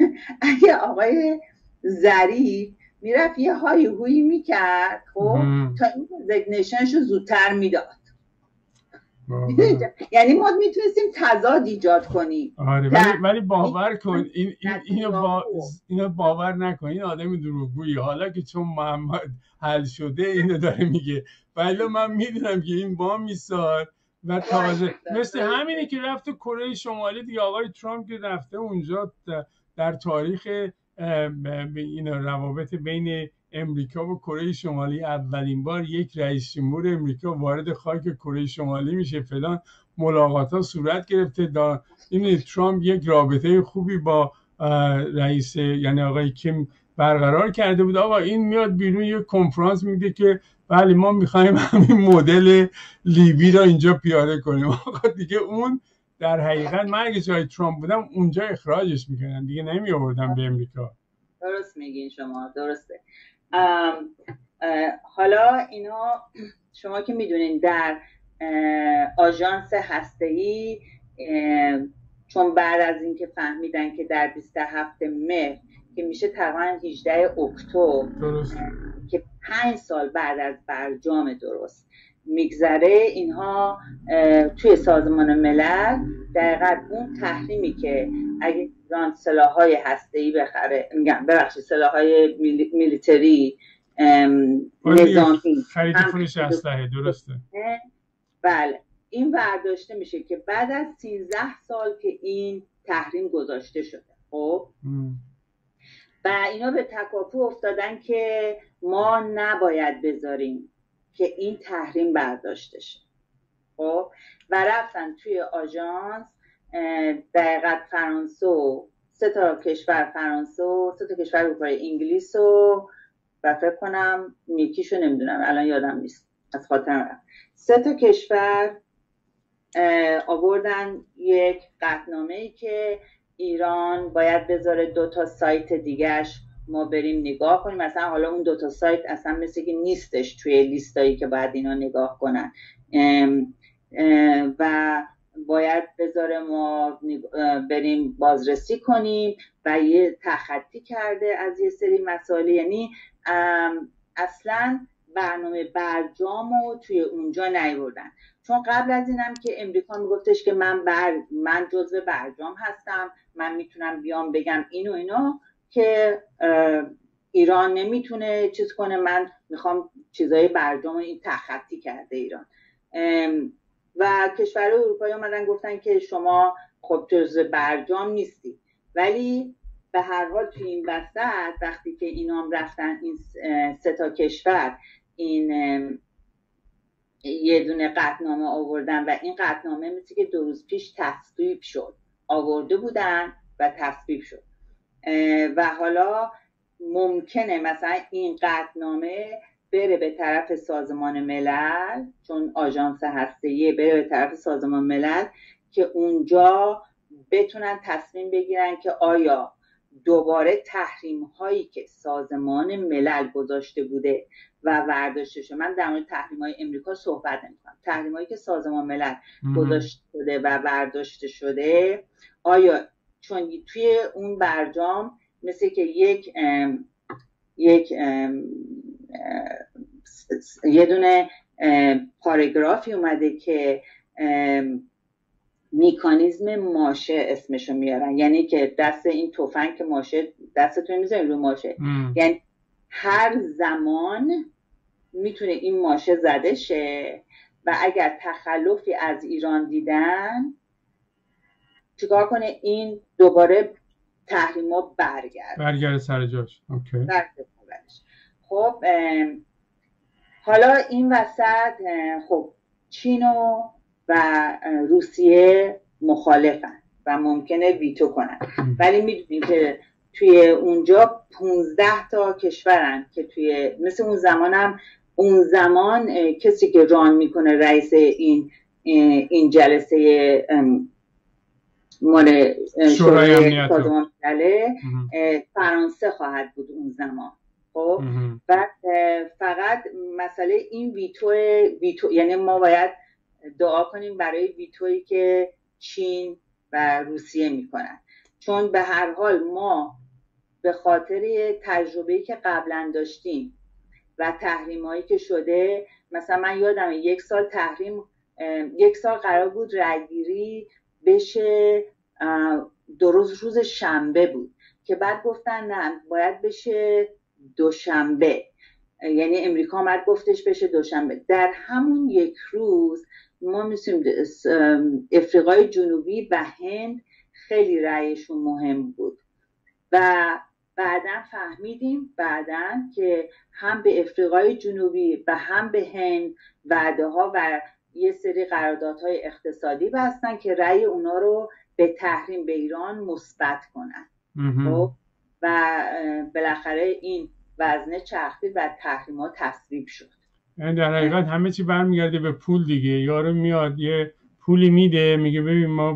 اگه آقای ظریف میرفت یه هایی هویی میکرد، خب تا این رزیگنیشنشو زودتر میداد. یعنی ما میتونستیم تضاد ایجاد کنیم. آره ولی باور کن اینو باور نکن، این آدم دروغگویی. حالا که چون محمد حل شده اینو داره میگه، ولی من میدونم که این با میساد و تازه مثل همینه که رفت کره شمالی دیگه. آقای ترامپ که رفته اونجا در تاریخ این روابط بین امریکا و کره شمالی اولین بار یک رئیس جمهور امریکا وارد خاک کره شمالی میشه، فلان ملاقات ها صورت گرفته. این ترامپ یک رابطه خوبی با رئیس یعنی آقای کیم برقرار کرده بود. آقا این میاد بیرون یک کنفرانس میده که بله ما میخوایم همین مدل لیبی را اینجا پیاده کنیم. آقا دیگه اون در حقیقت من اگه جای ترامپ بودم اونجا اخراجش میکنن دیگه، نمی آوردم به امریکا. درست میگین شما، درسته. حالا اینا شما که میدونین در آژانس هسته‌ای چون بعد از اینکه فهمیدن که در 27 مهر که میشه تقریبا 18 اکتبر که 5 سال بعد از برجام درست میگذره اینها توی سازمان ملل دقیقاً اون تحریمی که اگه ایران سلاح‌های هسته‌ای بخره، میگم ببخشید سلاح‌های میلیتری نظامی خرید فروش اسلحه، درسته، بله این برداشته میشه که بعد از 13 سال که این تحریم گذاشته شده خب و اینا به تکاپو افتادن که ما نباید بذاریم که این تحریم برداشته شه خب و رفتن توی آژانس دقیقاً فرانسه و 3 تا کشور فرانسه و 3 تا کشور اروپای انگلیس و فکر کنم یکیشو نمیدونم الان یادم نیست از خاطرم 3 تا کشور آوردن یک قطعنامه‌ای که ایران باید بذاره 2 تا سایت دیگهش ما بریم نگاه کنیم، مثلا حالا اون 2 تا سایت اصلا مثل که نیستش توی لیستایی که باید اینا نگاه کنن و باید بذاره ما بریم بازرسی کنیم و یه تخطی کرده از یه سری مسائل، یعنی اصلا برنامه برجامو توی اونجا نیاوردن. چون قبل از اینم که امریکا میگفتش که من جزو برجام هستم، من میتونم بیام بگم اینو اینا که ایران نمیتونه چیز کنه، من میخوام چیزای برجام این تخطی کرده ایران و کشورهای اروپایی اومدن گفتن که شما خب جزو برجام نیستی، ولی به هر حال توی این وسط وقتی که اینا هم رفتن این 3 تا کشور این یه دونه قطعنامه آوردن و این قطعنامه مثل که 2 روز پیش تصویب شد، آورده بودن و تصویب شد و حالا ممکنه مثلا این قطعنامه بره به طرف سازمان ملل، چون آژانس هسته‌ای بره به طرف سازمان ملل که اونجا بتونن تصمیم بگیرن که آیا دوباره تحریم هایی که سازمان ملل گذاشته بوده و برداشته شده، من در مورد تحریم های امریکا صحبت نمی‌کنم، تحریم هایی که سازمان ملل گذاشته شده و برداشته شده، آیا چون توی اون برجام مثل که یه دونه پاراگرافی اومده که مکانیزم ماشه اسمشو میارن، یعنی که دست این تفنگ که ماشه دستتون میذارین رو ماشه یعنی هر زمان میتونه این ماشه زده شه و اگر تخلفی از ایران دیدن چیکار کنه این دوباره تحریما برگرده سر جاش. اوکی. خب حالا این وسط خب چین و روسیه مخالفن و ممکنه ویتو کنن، ولی میدونیم که توی اونجا 15 تا کشورن که توی مثل اون زمان کسی که ران میکنه رئیس این جلسه مال شورای سازمان ملل فرانسه خواهد بود اون زمان. خب بعد فقط مسئله این ویتو یعنی ما باید دعا کنیم برای ویتویی که چین و روسیه میکنن، چون به هر حال ما به خاطر تجربه‌ای که قبلا داشتیم و تحریمایی که شده، مثلا من یادم 1 سال تحریم 1 سال قرار بود رأی‌گیری بشه روز شنبه بود که بعد گفتن نه باید بشه دوشنبه، یعنی امریکا آمد گفتش بشه دوشنبه. در همون 1 روز ما می‌سیم افریقای جنوبی و هند خیلی رأیشون مهم بود و بعداً فهمیدیم که هم به افریقای جنوبی و هم به هند وعده ها و یه سری قراردادهای اقتصادی بستن که رأی اونا رو به تحریم به ایران مثبت کنن. خب و بالاخره این وزنه چرخید و تحریم‌ها تصویب شد. یعنی در حقیقت همه چی برمیگرده به پول دیگه. یارو میاد یه پولی میده میگه ببین ما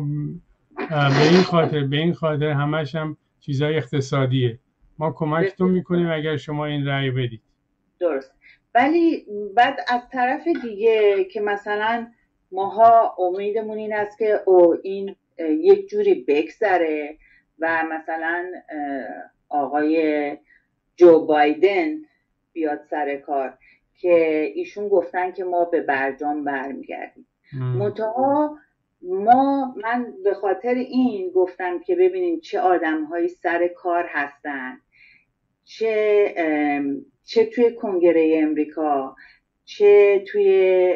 به این خاطر همش هم چیزای اقتصادیه، ما کمکتون میکنیم اگر شما این رأی بدید. درست. ولی بعد از طرف دیگه که مثلا ماها امیدمون این است که این یک جوری بگذره و مثلا آقای جو بایدن بیاد سر کار که ایشون گفتن که ما به برجام برمیگردیم. منتها من به خاطر این گفتم که ببینیم چه آدم‌هایی سر کار هستن، چه توی کنگره امریکا، چه توی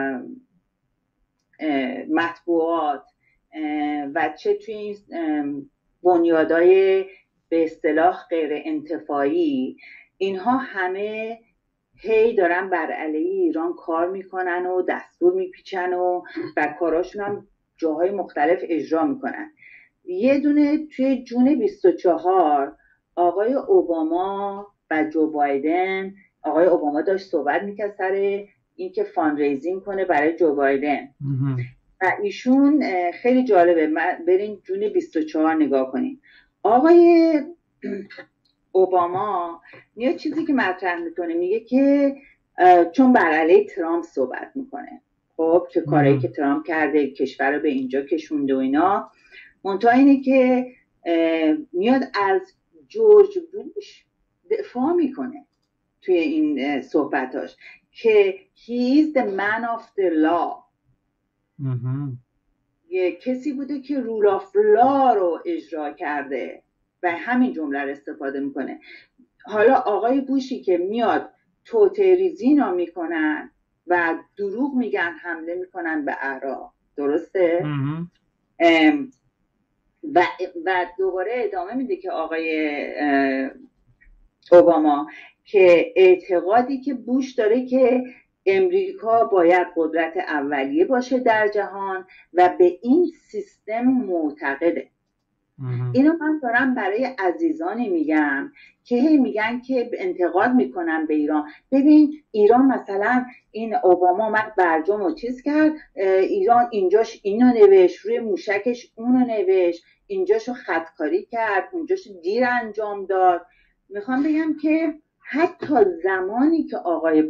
مطبوعات و چه توی این بنیادهای به اصطلاح غیر انتفاعی، اینها همه هی دارن بر علیه ایران کار میکنن و دستور میپیچن و کاراشون هم جاهای مختلف اجرا میکنن. یه دونه توی جون 24 آقای اوباما و جو بایدن، آقای اوباما داشت صحبت میکرد سر اینکه فاندریزینگ کنه برای جو بایدن و ایشون خیلی جالبه، برین جون 24 نگاه کنین. آقای اوباما یه چیزی که مطرح میکنه، میگه که چون بر علیه ترامپ صحبت میکنه، خب که کاری که ترامپ کرده کشور رو به اینجا کشونده و اینا، منتها اینه که میاد از جورج بوش دفاع میکنه توی این صحبتاش که he is the man of the law. یه کسی بوده که رول آف لا رو اجرا کرده و همین جمله رو استفاده میکنه. حالا آقای بوشی که میاد توتریزینا میکنن و دروغ میگن، حمله میکنن به عراق، درسته؟ و دوباره ادامه میده که آقای اوباما که اعتقادی که بوش داره که امریکا باید قدرت اولیه باشه در جهان و به این سیستم معتقده. اینو من دارم برای عزیزانی میگم که هی میگن که انتقاد میکنن به ایران. ببین ایران مثلا این اوباما اومد برجام و چیز کرد، ایران اینجاش اینو نوشت، روی موشکش اونو نوشت، اینجاشو خطکاری کرد، اونجاشو دیر انجام داد. میخوام بگم که حتی زمانی که آقای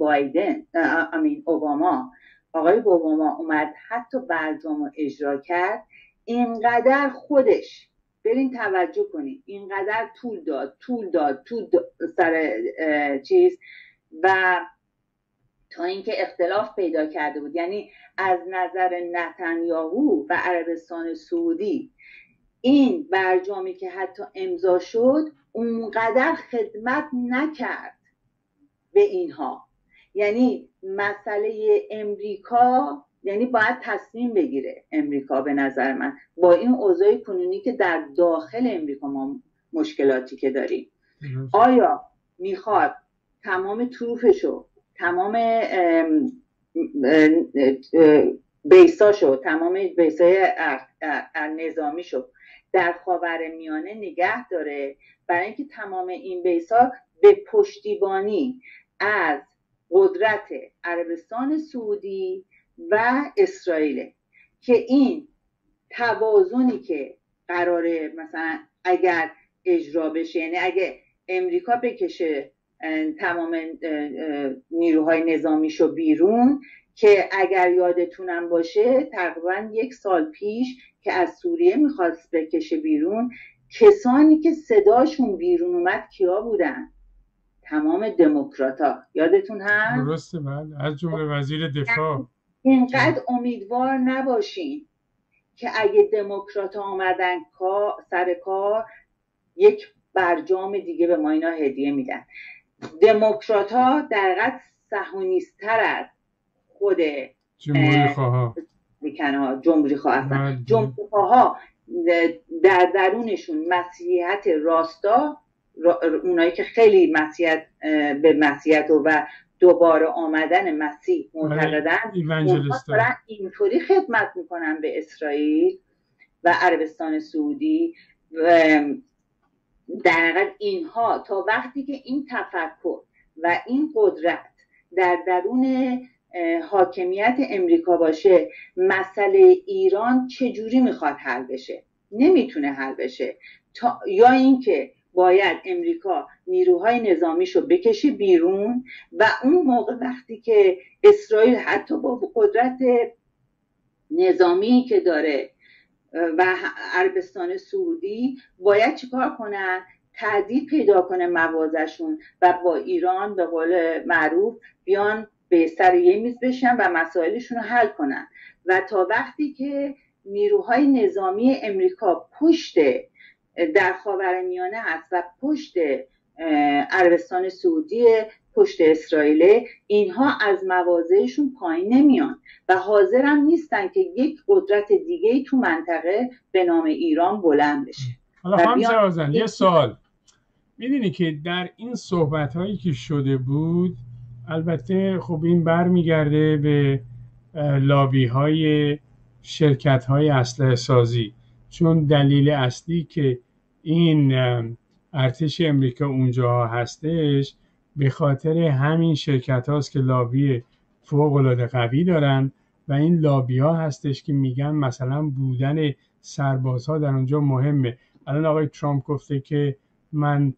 اوباما اومد حتی برجامو اجرا کرد، اینقدر خودش، برین توجه کنید، اینقدر طول داد سر چیز و تا اینکه اختلاف پیدا کرده بود. یعنی از نظر نتانیاهو و عربستان سعودی این برجامی که حتی امضا شد اونقدر خدمت نکرد به اینها. یعنی مسئله امریکا، یعنی باید تصمیم بگیره امریکا به نظر من با این اوضاع کنونی که در داخل امریکا ما مشکلاتی که داریم، آیا میخواد تمام طروفشو، تمام بیساشو، تمام بیسای نظامیشو در خاورمیانه نگه داره برای اینکه تمام این بیسا به پشتیبانی از قدرت عربستان سعودی و اسرائیل، که این توازنی که قراره مثلا اگر اجرا بشه، یعنی اگه امریکا بکشه تمام نیروهای نظامیشو بیرون، که اگر یادتونم باشه تقریبا 1 سال پیش که از سوریه میخواست بکشه بیرون، کسانی که صداشون بیرون اومد کیا بودن؟ تمام دموکراتا. یادتون هست؟ درسته، بله، از جمله وزیر دفاع. اینقدر امیدوار نباشین که اگه دموکراتا آمدن سر کار یک برجام دیگه به ما اینا هدیه میدن. دموکراتا در حقیقت صهیونیست‌تر از خود جمهوری خواه در درونشون مسیحیت راستا، اونایی که خیلی به مسیحیت و دوباره آمدن مسیح معتقدن، اونها اینطوری خدمت میکنن به اسرائیل و عربستان سعودی. در حقیقت اینها تا وقتی که این تفکر و این قدرت در درون حاکمیت امریکا باشه، مسئله ایران چجوری میخواد حل بشه؟ نمیتونه حل بشه یا اینکه باید امریکا نیروهای نظامیشو بکشه بیرون و اون موقع وقتی که اسرائیل حتی با قدرت نظامی که داره و عربستان سعودی باید چیکار کنن؟ تعدیل پیدا کنه موازشون و با ایران به قول معروف بیان به سر یه میز بشن و مسائلشون رو حل کنن. و تا وقتی که نیروهای نظامی امریکا پشت در خاورمیانه هست و پشت عربستان سعودی، پشت اسرائیل، اینها از مواضعشون پایین نمیان و حاضر هم نیستن که یک قدرت دیگه تو منطقه به نام ایران بلند بشه. حالا خانم شهبازان یه سوال، میدونی که در این صحبت هایی که شده بود، البته خب این برمیگرده به لابی های شرکت های اسلحه سازی، چون دلیل اصلی که این ارتش امریکا اونجا هستش به خاطر همین شرکت هاست که لابی فوق العاده قوی دارن و این لابی ها هستش که میگن مثلا بودن سربازها در اونجا مهمه. الان آقای ترامپ گفته که من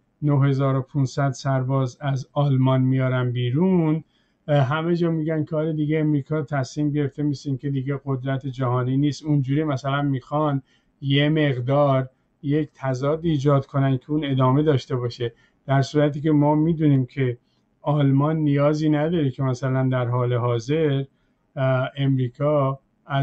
9500 سرباز از آلمان میارم بیرون، همه جا میگن کار دیگه امریکا تصمیم گرفته مثل که دیگه قدرت جهانی نیست، اونجوری مثلا میخوان یه مقدار یک تضاد ایجاد کنن که اون ادامه داشته باشه، در صورتی که ما میدونیم که آلمان نیازی نداره که مثلا در حال حاضر امریکا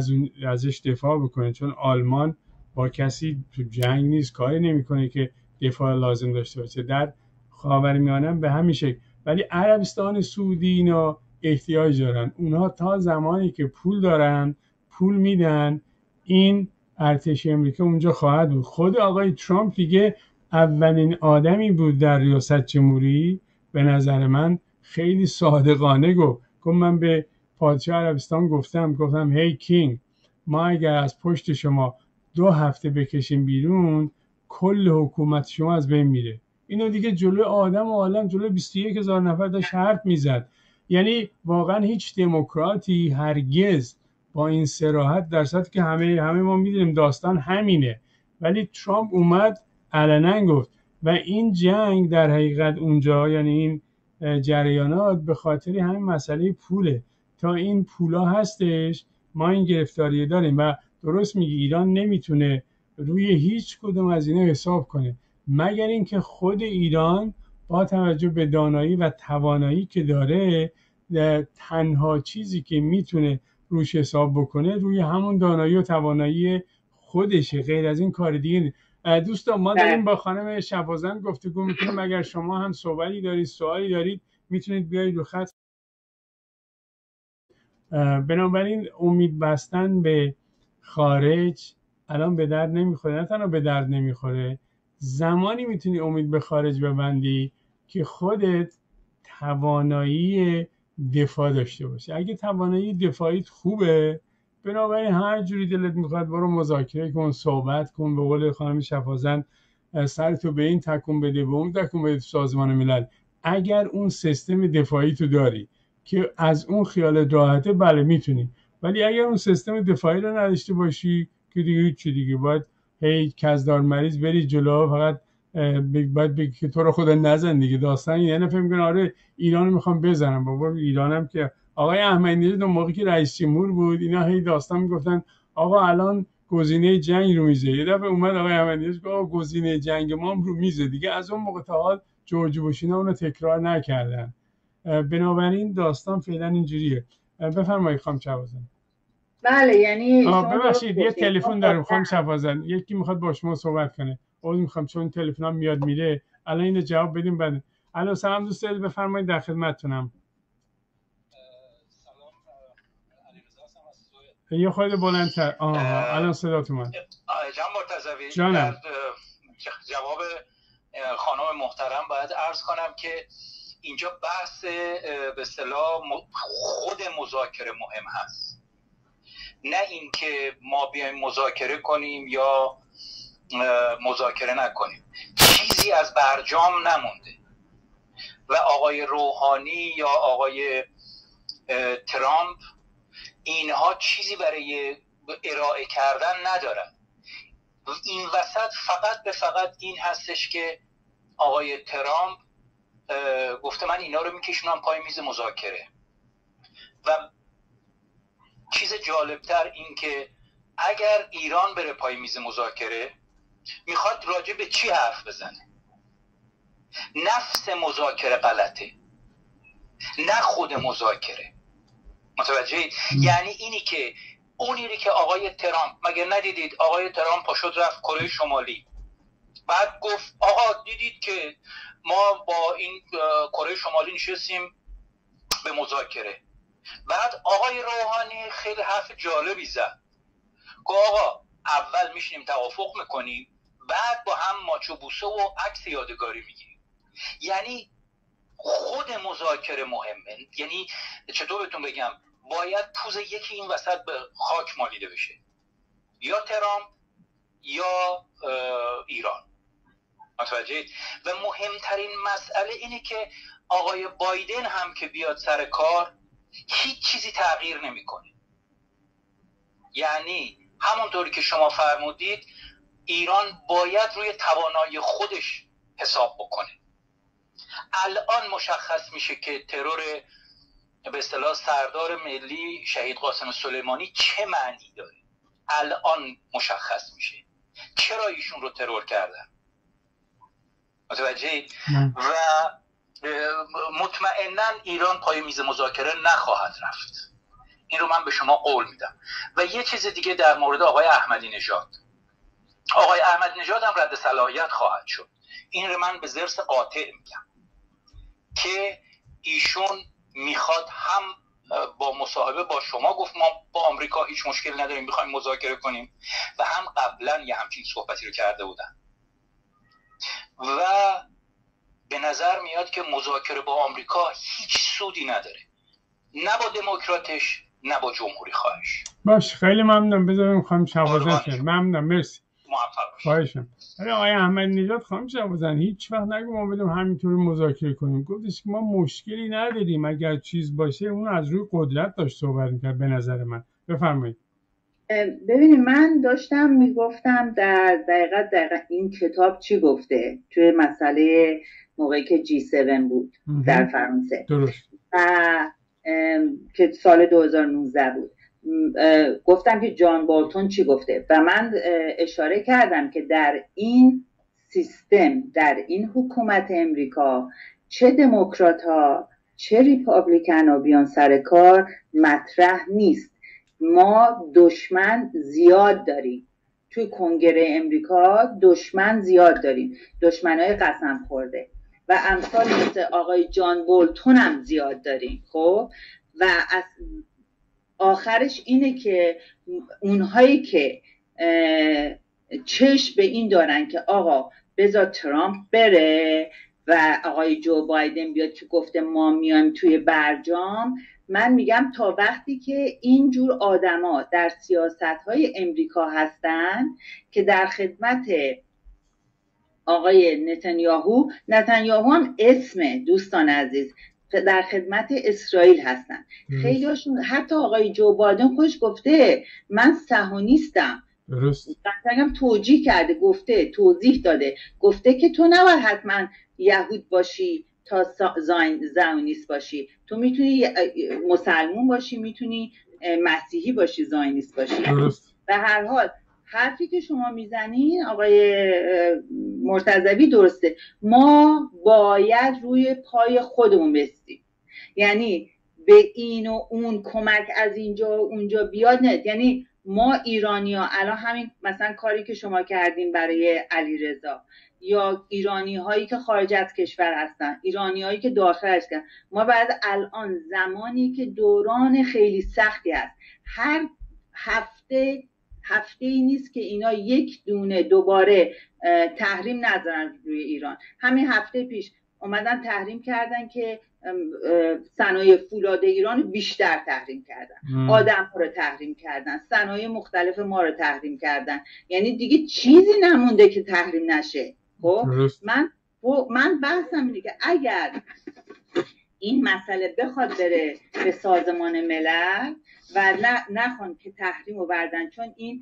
ازش دفاع بکنه، چون آلمان با کسی تو جنگ نیست، کاری نمیکنه که دفاع لازم داشته باشه. در خاورمیانه به همین شکل. ولی عربستان سعودی اینا احتیاج دارن، اونها تا زمانی که پول دارن، پول میدن، این ارتش امریکا اونجا خواهد بود. خود آقای ترامپ دیگه اولین آدمی بود در ریاست جمهوری به نظر من خیلی صادقانه گفت من به پادشاه عربستان گفتم هی کینگ، ما اگر از پشت شما 2 هفته بکشیم بیرون کل حکومت شما از بین میره. اینو دیگه جلوی آدم و عالم، جلوی 21,000 نفر داشت حرف میزد. یعنی واقعا هیچ دموکراتی هرگز با این صراحت، در صورتی که همه ما میدونیم داستان همینه، ولی ترامپ اومد علنا گفت. و این جنگ در حقیقت اونجا، یعنی این جریانات به خاطر همین مسئله پوله. تا این پولا هستش ما این گرفتاری داریم و درست میگی ایران نمیتونه روی هیچ کدوم از اینا حساب کنه مگر اینکه خود ایران با توجه به دانایی و توانایی که داره، تنها چیزی که میتونه روش حساب بکنه روی همون دانایی و توانایی خودشه، غیر از این کار دیگه نیست. دوستان ما داریم با خانم شهبازان گفتگو میکنیم، اگر شما هم صحبتی دارید، سوالی دارید، میتونید بیایید رو خط. بنابراین امید بستن به خارج الان به درد نمیخوره. نه تنها به درد نمیخوره، زمانی میتونی امید به خارج ببندی که خودت توانایی دفاع داشته باشی. اگه توانایی دفاعیت خوبه، بنابراین هر جوری دلت میخواد برو مذاکره کن، صحبت کن، به قول خانم شفازن سرتو به این تکون بده، به اون تکون بده تو سازمان ملل. اگر اون سیستم دفاعی تو داری که از اون خیال راحته، بله میتونی. ولی اگر اون سیستم دفاعی رو نداشته باشی که دیگه هیچ دیگه، باید هی کزدار مریض بری جلو، فقط باید بگی که تو رو خدا نزن دیگه. داستان یعنی فکر می‌کنن آره ایرانو میخوام بزنم، بابا ایرانم که آقای احمدی نژاد اون موقعی که رئیس جمهور بود اینا هی داستان میگفتن آقا الان گزینه جنگ رو میزه. یه دفعه اومد آقای احمدی نژاد گفت گزینه جنگ ما رو میزه دیگه. از اون موقع تا حال جورج بوش اینا اونو تکرار نکردن. بنابراین داستان فعلا اینجوریه. بفرمایید خانم شهبازان. بله یعنی ببخشید یه تلفن داریم خانم شهبازان، یکی میخواد با شما صحبت کنه. عذر میخوام چون تلفنم میاد میره، الان اینو جواب بدیم بعد. الو سلام دوستان، بفرمایید در خدمتتونم. سلام علیرضا هستم از یه خورده بلندتر. الان صداتون اومد. جناب مرتضوی، جانم. جواب خانم محترم باید عرض کنم که اینجا بحث به اصطلاح خود مذاکره مهم هست، نه اینکه ما بیایم مذاکره کنیم یا مذاکره نکنیم. چیزی از برجام نمونده و آقای روحانی یا آقای ترامپ اینها چیزی برای ارائه کردن ندارن. این وسط فقط این هستش که آقای ترامپ گفته من اینا رو میکشونم پای میز مذاکره. و چیز جالبتر این که اگر ایران بره پای میز مذاکره میخواد راجع به چی حرف بزنه؟ نفس مذاکره غلطه، نه خود مذاکره. متوجهید؟ یعنی اینی که اونی که آقای ترامپ، مگه ندیدید آقای ترامپ پاشد رفت کره شمالی، بعد گفت آقا دیدید که ما با این کره شمالی نشستیم به مذاکره. بعد آقای روحانی خیلی حرف جالبی زد، گفت آقا اول میشینیم توافق میکنیم، بعد با هم ماچو بوسه و عکس یادگاری میگیریم. یعنی خود مذاکره مهمه. یعنی چطور بهتون بگم، باید پوز یکی این وسط به خاک مالیده بشه، یا ترامپ یا ایران. متوجهید؟ و مهمترین مسئله اینه که آقای بایدن هم که بیاد سر کار هیچ چیزی تغییر نمیکنه. یعنی همونطوری که شما فرمودید ایران باید روی توانایی خودش حساب بکنه. الان مشخص میشه که ترور به اصطلاح سردار ملی شهید قاسم سلیمانی چه معنی داره. الان مشخص میشه چرا ایشون رو ترور کردن. متوجهید؟ و مطمئنا ایران پای میز مذاکره نخواهد رفت. این رو من به شما قول میدم. و یه چیز دیگه در مورد آقای احمدی نژاد. آقای احمدی نژاد هم رد صلاحیت خواهد شد. این رو من به ضرس قاطع میگم که ایشون میخواد هم با مصاحبه با شما گفت ما با آمریکا هیچ مشکل نداریم میخوایم مذاکره کنیم، و هم قبلا یه همچین صحبتی رو کرده بودن. و به نظر میاد که مذاکره با آمریکا هیچ سودی نداره، نه با دموکراتش نه با جمهوری خواهش. باش، خیلی ممنونم. بذاریم خانم شهبازان شد. ممنونم، مرسی. موفق باشید. خواهشم. آقای احمدی نژاد خانم شهبازان هیچ وقت نگو ما بدیم همینطوری مذاکره کنیم. گفتش که ما مشکلی نداریم، اگر چیز باشه اون از روی قدرت داشت صحبت می‌کرد. به نظر من بفرمایید. ببینید من داشتم میگفتم در دقیقا این کتاب چی گفته توی مسئله موقعی که G7 بود در فرانسه. درست. که سال 2019 بود. گفتم که جان بالتون چی گفته و من اشاره کردم که در این سیستم، در این حکومت امریکا، چه دموکرات ها چه ریپابلیکن ها بیان سر کار مطرح نیست. ما دشمن زیاد داریم توی کنگره امریکا، دشمن زیاد داریم، دشمنای قسم خورده و امثال مثل آقای جان بولتون هم زیاد داریم. خب و از آخرش اینه که اونهایی که چشم به این دارن که آقا بذار ترامپ بره و آقای جو بایدن بیاد که گفته ما میایم توی برجام، من میگم تا وقتی که اینجور آدما در سیاست‌های امریکا هستن که در خدمت آقای نتانیاهو هم اسم دوستان عزیز در خدمت اسرائیل هستن. خیلی هاشون، حتی آقای جو بایدن خودش گفته من صهیونیستم. درست. مثلا توجیه کرده، گفته، توضیح داده، گفته که تو نباید حتما یهود باشی تا زایونیست باشی، تو میتونی مسلمون باشی، میتونی مسیحی باشی، زایونیست باشی. درست. به هر حال حرفی که شما میزنین آقای مرتضوی درسته. ما باید روی پای خودمون بستیم، یعنی به این و اون کمک از اینجا و اونجا بیاد نه. یعنی ما ایرانی ها الان همین مثلا کاری که شما کردیم برای علیرضا، یا ایرانی هایی که خارج از کشور هستن، ایرانی هایی که داخل هستن، ما بعد الان زمانی که دوران خیلی سختی هست، هر هفته ای نیست که اینا یک دونه دوباره تحریم نذارن روی ایران. همین هفته پیش اومدن تحریم کردن که صنایع فولاد ایران بیشتر تحریم کردن، آدم ها رو تحریم کردن، صنایع مختلف ما رو تحریم کردن. یعنی دیگه چیزی نمونده که تحریم نشه. خب من بحثم اینه که اگر این مسئله بخواد بره به سازمان ملل و نخوان که تحریم رو بردن، چون این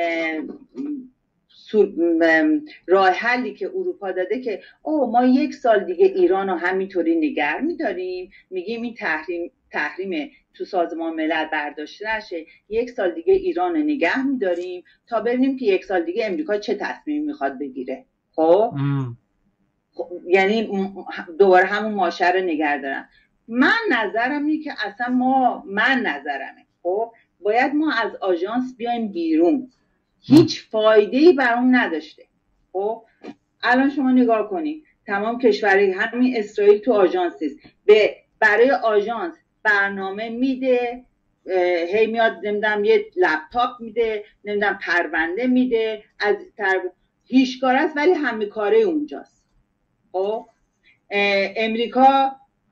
راه حلی که اروپا داده که ما 1 سال دیگه ایران رو همینطوری نگه می‌داریم، میگیم این تحریم تو سازمان ملل برداشته نشه، 1 سال دیگه ایران رو نگه می‌داریم تا ببینیم که 1 سال دیگه امریکا چه تصمیمی میخواد بگیره. خب یعنی دوباره همون ماشه رو نگه دارن. من نظرم اینه که اصلا من نظرمه خب باید ما از آژانس بیایم بیرون. هیچ فایده‌ای برام نداشته. خب الان شما نگاه کنید تمام کشورهای همین اسرائیل تو آژانس است، برای آژانس برنامه میده، هی میاد نمیدونم یه لپتاپ میده، نمیدونم پرونده میده، از هیچ کار است ولی همه کاره اونجاست. خب امریکا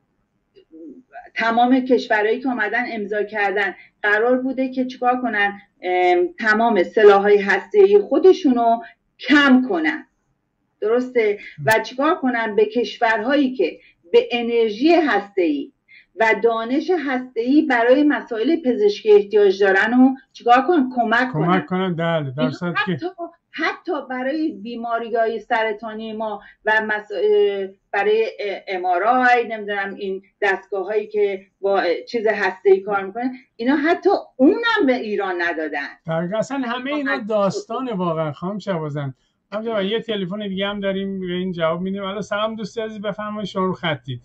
تمام کشورهایی که اومدن امضا کردن قرار بوده که چیکار کنن؟ تمام سلاح‌های هسته‌ای خودشونو کم کنن، درسته؟ و چیکار کنن؟ به کشورهایی که به انرژی هسته‌ای و دانش هسته‌ای برای مسائل پزشکی احتیاج دارن و چیکار کنن؟ کمک کنن. حتی برای بیماری‌های سرطانی ما و برای MRI نمیدونم این دستگاه‌هایی که با چیز هسته‌ای کار میکنه، اینا حتی اونم به ایران ندادن. اصلا همه اینا داستانه واقعا. خانم شهبازان یه تلفن دیگه هم داریم به این جواب میدیم. الو سلام دوستی عزیز، بفرمایید شما رو خطید.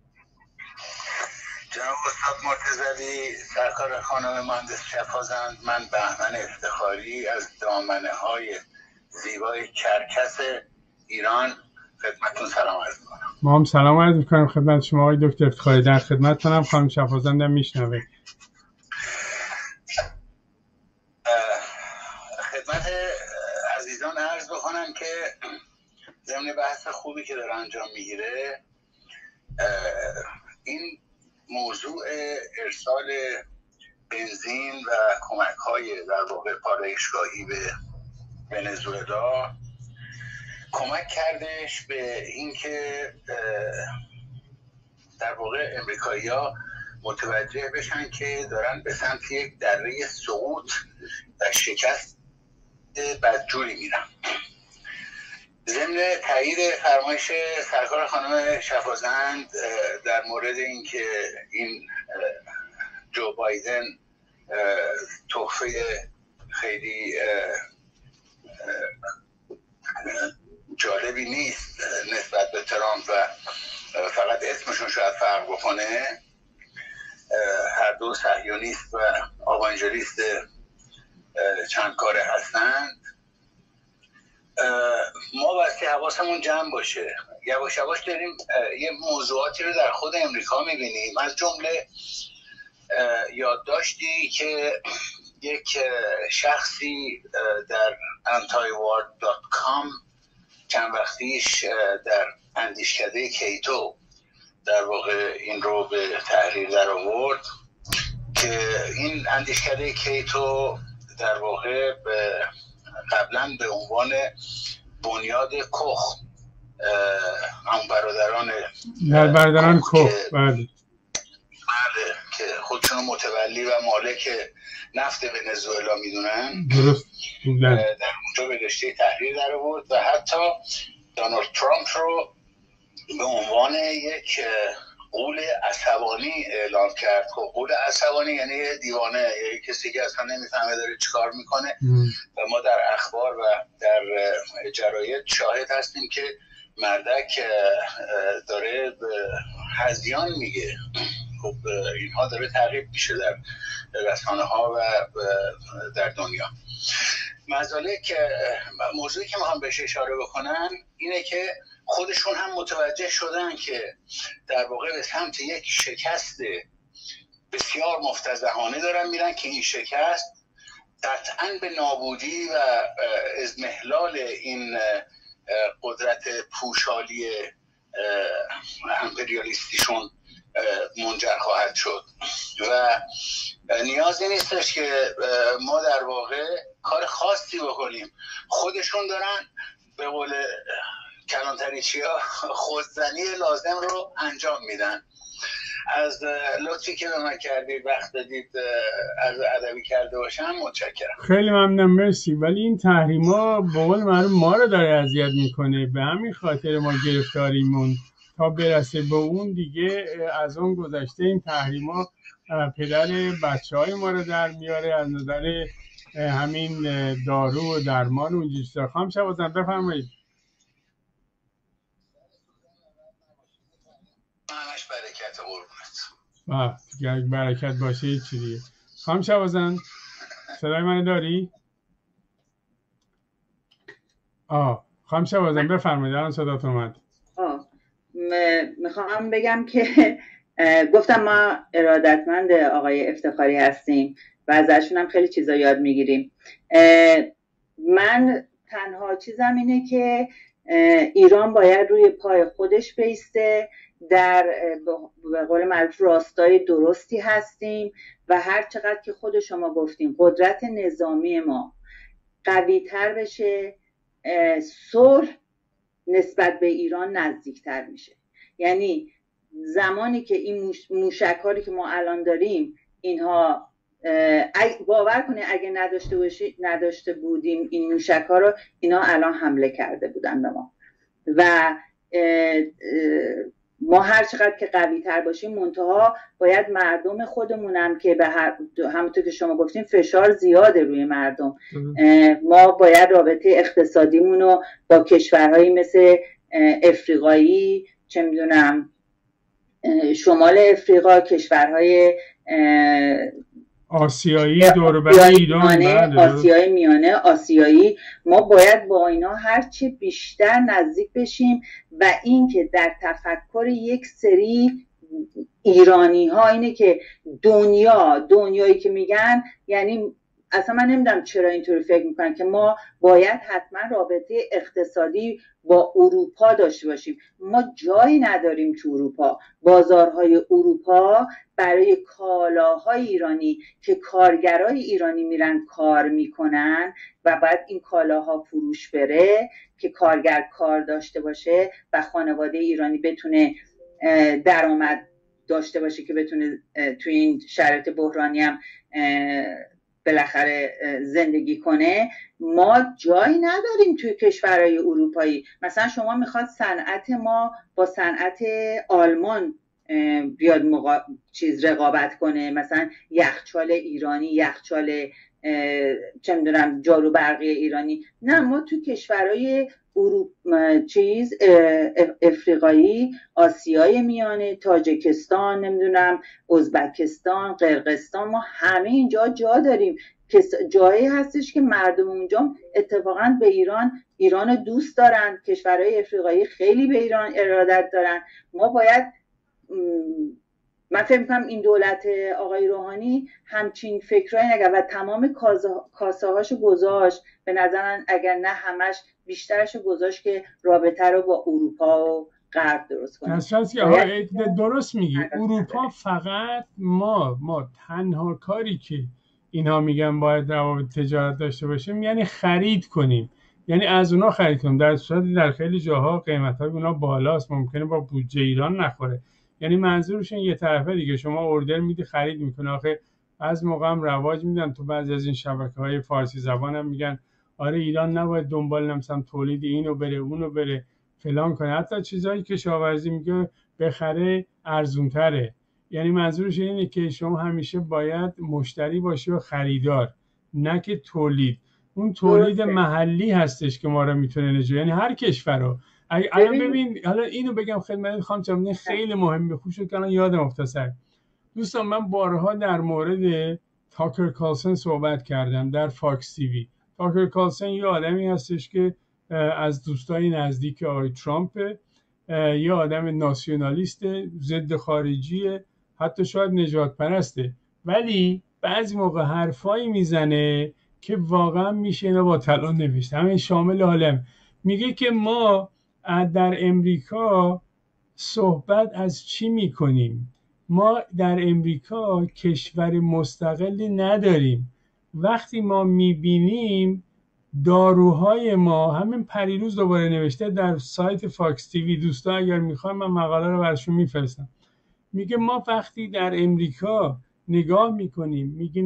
جناب استاد مرتضوی، سرکار خانم مهندس شفازند، من بهمن افتخاری از دامنه‌های زیبای کرکس ایران خدمتتون سلام عرض می‌کنم. ما هم سلام عرض می‌کنیم خدمت شما آقای دکتر افتخاری. در خدمتتونم. خانم شفازند هم میشنوه. خدمت عزیزان عرض بکنم که ضمن بحث خوبی که داره انجام میگیره، این موضوع ارسال بنزین و کمک‌های در واقع پالایشگاهی به ونزوئلا کمک کردش به اینکه در واقع امریکایی‌ها متوجه بشن که دارن به سمت یک دره سقوط و شکست بدجوری میرن. ضمن تایید فرمایش سرکار خانم شفازند در مورد اینکه این جو بایدن تحفه خیلی جالبی نیست نسبت به ترامپ و فقط اسمشون شاید فرق بکنه، هر دو صهیونیست و آوانجلیست چند کاره هستند. ما باید حواسمون جمع باشه. یواش یواش داریم یه موضوعاتی رو در خود امریکا میبینیم، از جمله یادداشتی که یک شخصی در antiwar.com چند وقتیش در اندیشکده کیتو در واقع این رو به تحریر در آورد که این اندیشکده کیتو در واقع قبلا به عنوان بنیاد کخ، همون برادران کخ بله که خودشون متولی و مالک نفت ونزوئلا میدونن، درست در اونجا به رشته تحریر در آورد و حتی دونالد ترامپ رو به عنوان یک غول عصبانی اعلام کرد. خب غول عصبانی یعنی دیوانه، یعنی کسی که اصلا نمیفهمه داره چیکار میکنه و ما در اخبار و در جراید شاهد هستیم که مردک داره هذیان میگه. خب اینها داره تعقیب میشه در رسانه ها و در دنیا. مزالک موضوعی که میخوام بهش اشاره بکنم اینه که خودشون هم متوجه شدن که در واقع به سمت یک شکست بسیار مفتضحانه دارن میرن که این شکست قطعاً به نابودی و اضمحلال این قدرت پوشالی امپریالیستیشون منجر خواهد شد و نیازی نیستش که ما در واقع کار خاصی بکنیم. خودشون دارن به قول کلانتریچیا خودزنی لازم رو انجام میدن. از لطفی که به من کردید وقت دادید از ادبی کرده باشم متشکرم. خیلی ممنونم، مرسی. ولی این تحریما به قول معروف ما رو داره اذیت میکنه، به همین خاطر ما گرفتاریمون تا برسه به اون دیگه. از اون گذشته این تحریما پدر بچه‌های ما رو در میاره از نظر همین دارو و درمان و اونجوری چیزا. خانم شفازند بفرمایید. و دیگه برکت باشه هیچ چی دیگه. خانم شوازن صدای منو داری؟ خانم شوازن بفرمایید، الان صداتون اومد. میخوام بگم که گفتم ما ارادتمند آقای افتخاری هستیم و ازشون هم خیلی چیزا یاد میگیریم. من تنها چیزم اینه که ایران باید روی پای خودش بیسته، در به قول معروف راستای درستی هستیم و هر چقدر که خود شما گفتیم قدرت نظامی ما قوی تر بشه، صلح نسبت به ایران نزدیکتر میشه. یعنی زمانی که این موشک‌هایی که ما الان داریم اینها باور کنید اگه نداشته بودیم این موشک‌ها رو، اینا الان حمله کرده بودن به ما و ما هر چقدر که قوی تر باشیم منتها باید مردم خودمونم که به همونطور که شما گفتیم فشار زیاده روی مردم، ما باید رابطه اقتصادیمون رو با کشورهایی مثل افریقایی، چه میدونم شمال افریقا، کشورهای آسیایی دوربر ایران، آسیای میانه، آسیایی، ما باید با اینا هرچی بیشتر نزدیک بشیم و این که در تفکر یک سری ایرانی ها اینه که دنیایی که میگن، یعنی اصلا من نمیدونم چرا اینطوری فکر میکنن که ما باید حتما رابطه اقتصادی با اروپا داشته باشیم. ما جایی نداریم تو اروپا. بازارهای اروپا برای کالاهای ایرانی که کارگرای ایرانی میرن کار میکنن و باید این کالاها فروش بره که کارگر کار داشته باشه و خانواده ایرانی بتونه درآمد داشته باشه که بتونه توی این شرایط بحرانی هم بالاخره زندگی کنه. ما جایی نداریم توی کشورهای اروپایی. مثلا شما میخواد صنعت ما با صنعت آلمان بیاد رقابت کنه، مثلا یخچال ایرانی، یخچال چه میدونم جارو برقی ایرانی. نه، ما تو کشورهای افریقایی، آسیای میانه، تاجیکستان، نمیدونم ازبکستان، قرقستان، ما همه اینجا جا داریم که جایی هستش که مردم اونجا اتفاقا به ایران دوست دارن. کشورهای افریقایی خیلی به ایران ارادت دارن. ما باید، من فکر میکنم این دولت آقای روحانی همچین فکرایی نگه و تمام کاسه هاشو گذاشت، به نظرم اگر نه همش بیشترشو گذاشت که رابطه رو با اروپا و غرب درست کنه. درست میگی. اروپا فقط ما تنها کاری که اینها میگن باید روابط تجارت داشته باشیم یعنی خرید کنیم، یعنی از اونا خرید کنیم، در صورتی در خیلی جاها قیمت‌های اونا بالاست، ممکنه با بودجه ایران نخوره. یعنی منظورشون یه طرفه دیگه، شما اوردر میدی خرید میکنه. آخه از موقع هم رواج میدن تو بعضی از این شبکه‌های فارسی زبان هم میگن آره ایران نباید دنبال نمی‌سم تولید اینو بره اونو بره فلان کنه، حتی چیزایی که کشاورزی میگه بخره ارزونتره. یعنی منظورش اینه که شما همیشه باید مشتری باشی و خریدار، نه که تولید. اون تولید محلی هستش که ما رو میتونه نجات، یعنی هر کشور رو. الان ببین، حالا اینو بگم خدمت خانم چمنی، خیلی مهمه، خوب شد که الان یادم افتاد. دوستان من بارها در مورد تاکر کارلسن صحبت کردم در فاکس تیوی. تاکر کارلسن یه آدمی هستش که از دوستای نزدیک آقای ترامپ، یه آدم ناسیونالیست، ضد خارجیه، حتی شاید نجات پرسته، ولی بعضی موقع حرفایی میزنه که واقعا میشه اینا با طلا نوشت. همین شامل عالم میگه که ما در امریکا صحبت از چی میکنیم؟ ما در امریکا کشور مستقلی نداریم. وقتی ما میبینیم داروهای ما، همین پریروز دوباره نوشته در سایت فاکس تیوی، دوستان اگر میخوان من مقاله رو براشون میفرستم، میگه ما وقتی در امریکا نگاه میکنیم میگه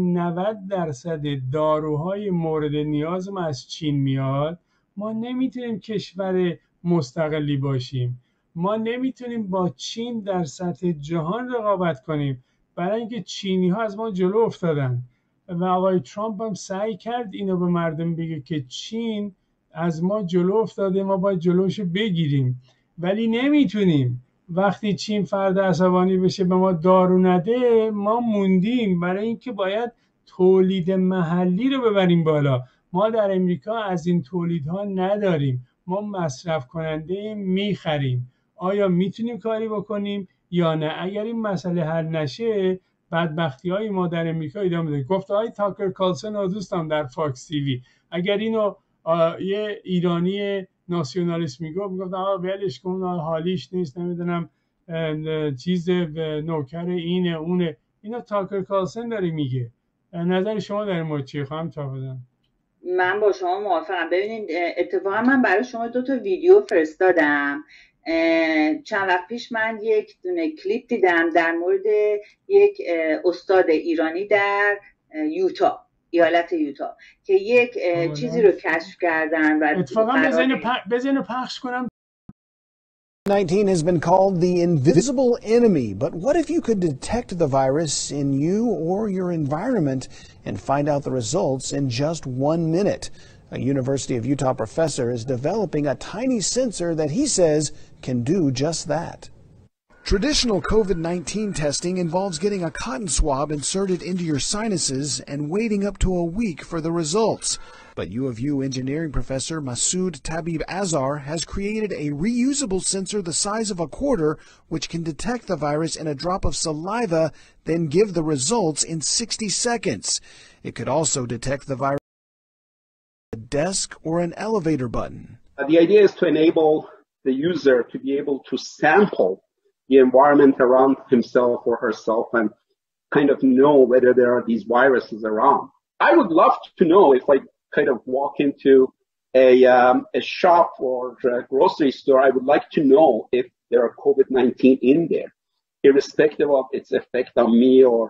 90% داروهای مورد نیاز ما از چین میاد. ما نمیتونیم کشور مستقلی باشیم، ما نمیتونیم با چین در سطح جهان رقابت کنیم، برای اینکه چینی ها از ما جلو افتادن. و آقای ترامپ هم سعی کرد اینو به مردم بگه که چین از ما جلو افتاده، ما باید جلوشو بگیریم، ولی نمیتونیم. وقتی چین فرد عصبانی بشه به ما دارو نده ما موندیم، برای اینکه باید تولید محلی رو ببریم بالا. ما در امریکا از این تولیدها نداریم، ما مصرف کننده میخریم. آیا میتونیم کاری بکنیم یا نه؟ اگر این مسئله حل نشه بدبختی های ما در امریکا ادامه داره. گفته های تاکر کالسن و دوستان در فاکس تیوی، اگر اینو یه ایرانی ناسیونالیست میگفت آقا ولش کن حالیش نیست، نمیدونم چیز نوکر اینه اونه، اینا تاکر کالسن داره میگه. نظر شما در این مورد چیه خواهم تابزن؟ من با شما موافقم. ببینید اتفاقا من برای شما 2 تا ویدیو فرستادم. چند وقت پیش من یک دونه کلیپ دیدم در مورد یک استاد ایرانی در یوتا، ایالت یوتا، که یک چیزی رو کشف کردن و اتفاقا بزنین پخش کنم. COVID-19 has been called the invisible enemy, but what if you could detect the virus in you or your environment and find out the results in just 1 minute? A University of Utah professor is developing a tiny sensor that he says can do just that. Traditional COVID-19 testing involves getting a cotton swab inserted into your sinuses and waiting up to a week for the results. But U of U engineering professor Masoud Tabib Azar has created a reusable sensor the size of a quarter which can detect the virus in a drop of saliva, then give the results in 60 seconds. It could also detect the virus on a desk or an elevator button. The idea is to enable the user to be able to sample the environment around himself or herself and kind of know whether there are these viruses around. I would love to know if I kind of walk into a shop or a grocery store, I would like to know if there are COVID-19 in there, irrespective of its effect on me or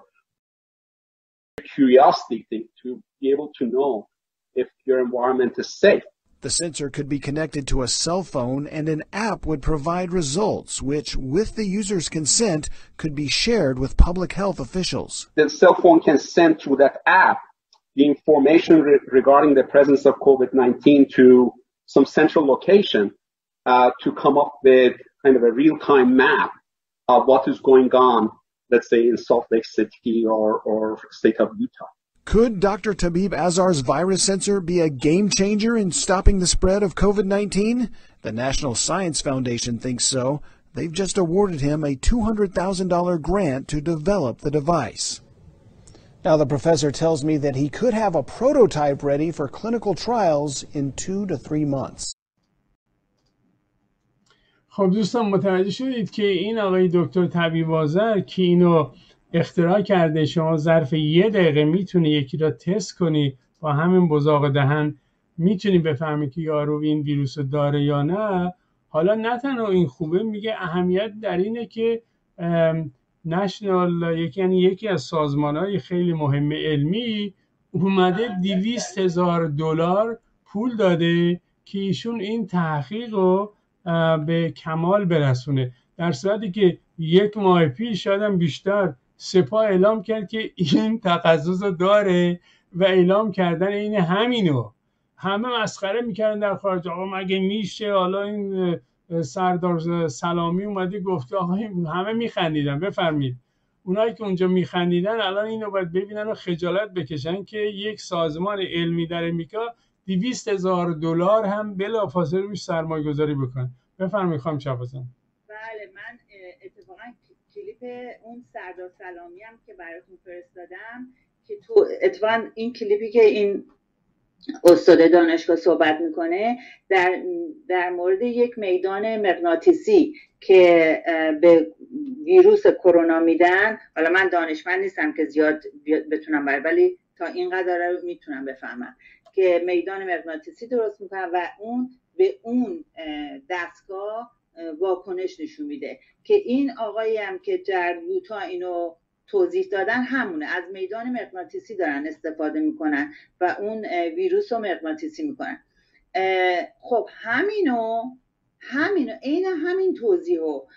curiosity thing to be able to know if your environment is safe. The sensor could be connected to a cell phone and an app would provide results, which, with the user's consent, could be shared with public health officials. The cell phone can send through that app the information regarding the presence of COVID-19 to some central location to come up with kind of a real-time map of what is going on, let's say in Salt Lake City or state of Utah. Could Dr. Tabib Azar's virus sensor be a game changer in stopping the spread of COVID-19? The National Science Foundation thinks so. They've just awarded him a $200,000 grant to develop the device. Now, the professor tells me that he could have a prototype ready for clinical trials in 2 to 3 months. خب دوستان متوجه شدید که این آقای دکتر طبیب آذر که اینو اختراع کرده، شما ظرف 1 دقیقه میتونی یکی را تست کنی با همین بزاق دهن میتونی بفهمی که یارو این ویروس داره یا نه. حالا نه تنها این خوبه، میگه اهمیت در اینه که نشنال یکی از سازمان‌های خیلی مهم علمی اومده $200,000 پول داده که ایشون این تحقیق رو به کمال برسونه، در صورتی که 1 ماه پیش شاید هم بیشتر سپاه اعلام کرد که این تخصص داره و اعلام کردن این همینو. همه مسخره میکردن در خارج، آقا مگه میشه؟ حالا این سردار سلامی اومده گفته، آقا همه میخندیدن. بفرمید اونایی که اونجا میخندیدن الان اینو باید ببینن و خجالت بکشن که یک سازمان علمی در امریکا $200,000 هم بلافاصله روش سرمایه گذاری بکن. بفرمایید خانم شهبازان. بله، من اتفاقا کلیپ اون سردار سلامی هم که براتون فرستادم که تو اتفاقا این کلیپی که این استاد دانشگاه صحبت میکنه در مورد یک میدان مغناطیسی که به ویروس کرونا میدن. حالا من دانشمند نیستم که زیاد بتونم ولی تا اینقدر رو میتونم بفهمم که میدان مغناطیسی درست میکنن و اون به اون دستگاه واکنش نشون میده که این آقایی هم که در یوتا اینو توضیح دادن همونه، از میدان مغناطیسی دارن استفاده میکنن و اون ویروس رو مغناطیسی میکنن. خب همینو عین همین توضیح رو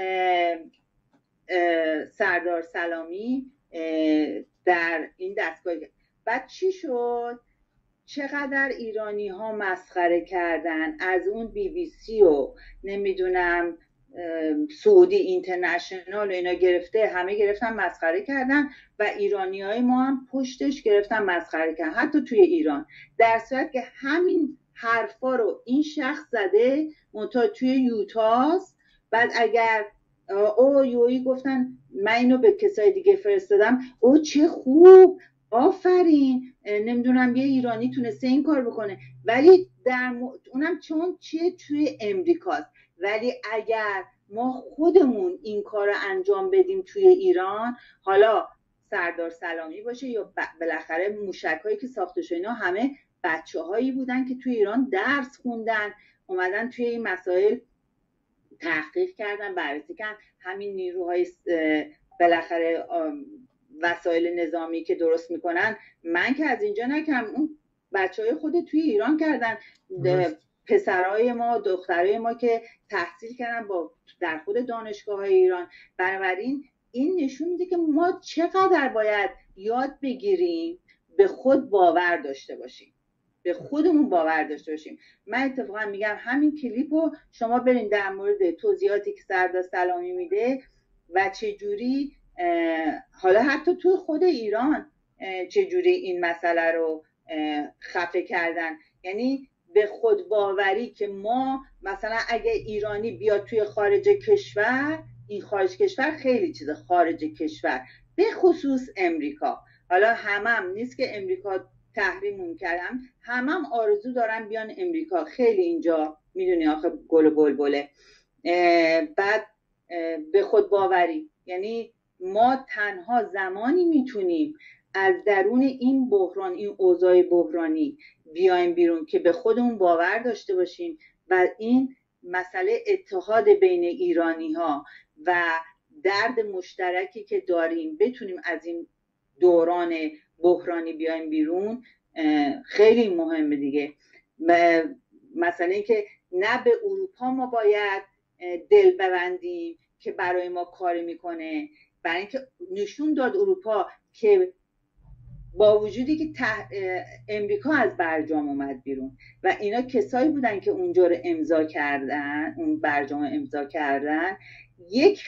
سردار سلامی در این دستگاه. بعد چی شد؟ چقدر ایرانی ها مسخره کردن از اون BBC و نمیدونم سعودی اینترنشنال و اینا گرفته، همه گرفتن مسخره کردن و ایرانیای ما هم پشتش گرفتن مسخره کردن، حتی توی ایران، در صورت که همین حرفا رو این شخص زده منتها توی یوتاس. بعد اگر یویی گفتن من اینو به کسای دیگه فرستادم، چه خوب، آفرین، نمیدونم یه ایرانی تونسته این کار بکنه، ولی اونم چون توی امریکاست. ولی اگر ما خودمون این کار رو انجام بدیم توی ایران، حالا سردار سلامی باشه یا بالاخره موشک‌هایی که ساخته شده، اینا همه بچه‌هایی بودن که توی ایران درس خوندن، اومدن توی این مسائل تحقیق کردن، بررسی کردن. همین نیروهای بالاخره وسایل نظامی که درست میکنن، من که از اینجا نکردم، اون بچه‌های خود توی ایران کردن. پسرای ما، دخترای ما که تحصیل کردن در خود دانشگاه‌های ایران. بنابراین این نشون میده که ما چقدر باید یاد بگیریم به خود باور داشته باشیم، به خودمون باور داشته باشیم. من اتفاقا میگم همین کلیپو شما برین در مورد توضیحاتی که سردار سلامی میده و چجوری حالا حتی تو خود ایران چجوری این مسئله رو خفه کردن. یعنی به خود باوری که ما مثلا اگه ایرانی بیاد توی خارج کشور، این خارج کشور خیلی چیز، خارج کشور به خصوص امریکا، حالا همم نیست که امریکا تحریم کردم، همم آرزو دارن بیان امریکا، خیلی اینجا میدونی آخه گل و بلبله. بعد به خود باوری یعنی ما تنها زمانی میتونیم از درون این بحران، این اوضاع بحرانی بیایم بیرون که به خودمون باور داشته باشیم و این مسئله اتحاد بین ایرانی ها و درد مشترکی که داریم بتونیم از این دوران بحرانی بیایم بیرون. خیلی مهمه دیگه. مثلا این که نه به اروپا ما باید دل ببندیم که برای ما کاری میکنه، برای اینکه نشون داد اروپا که با وجودی که امریکا از برجام اومد بیرون و اینا کسایی بودن که اونجا رو امضا کردن، اون برجام امضا کردن، یک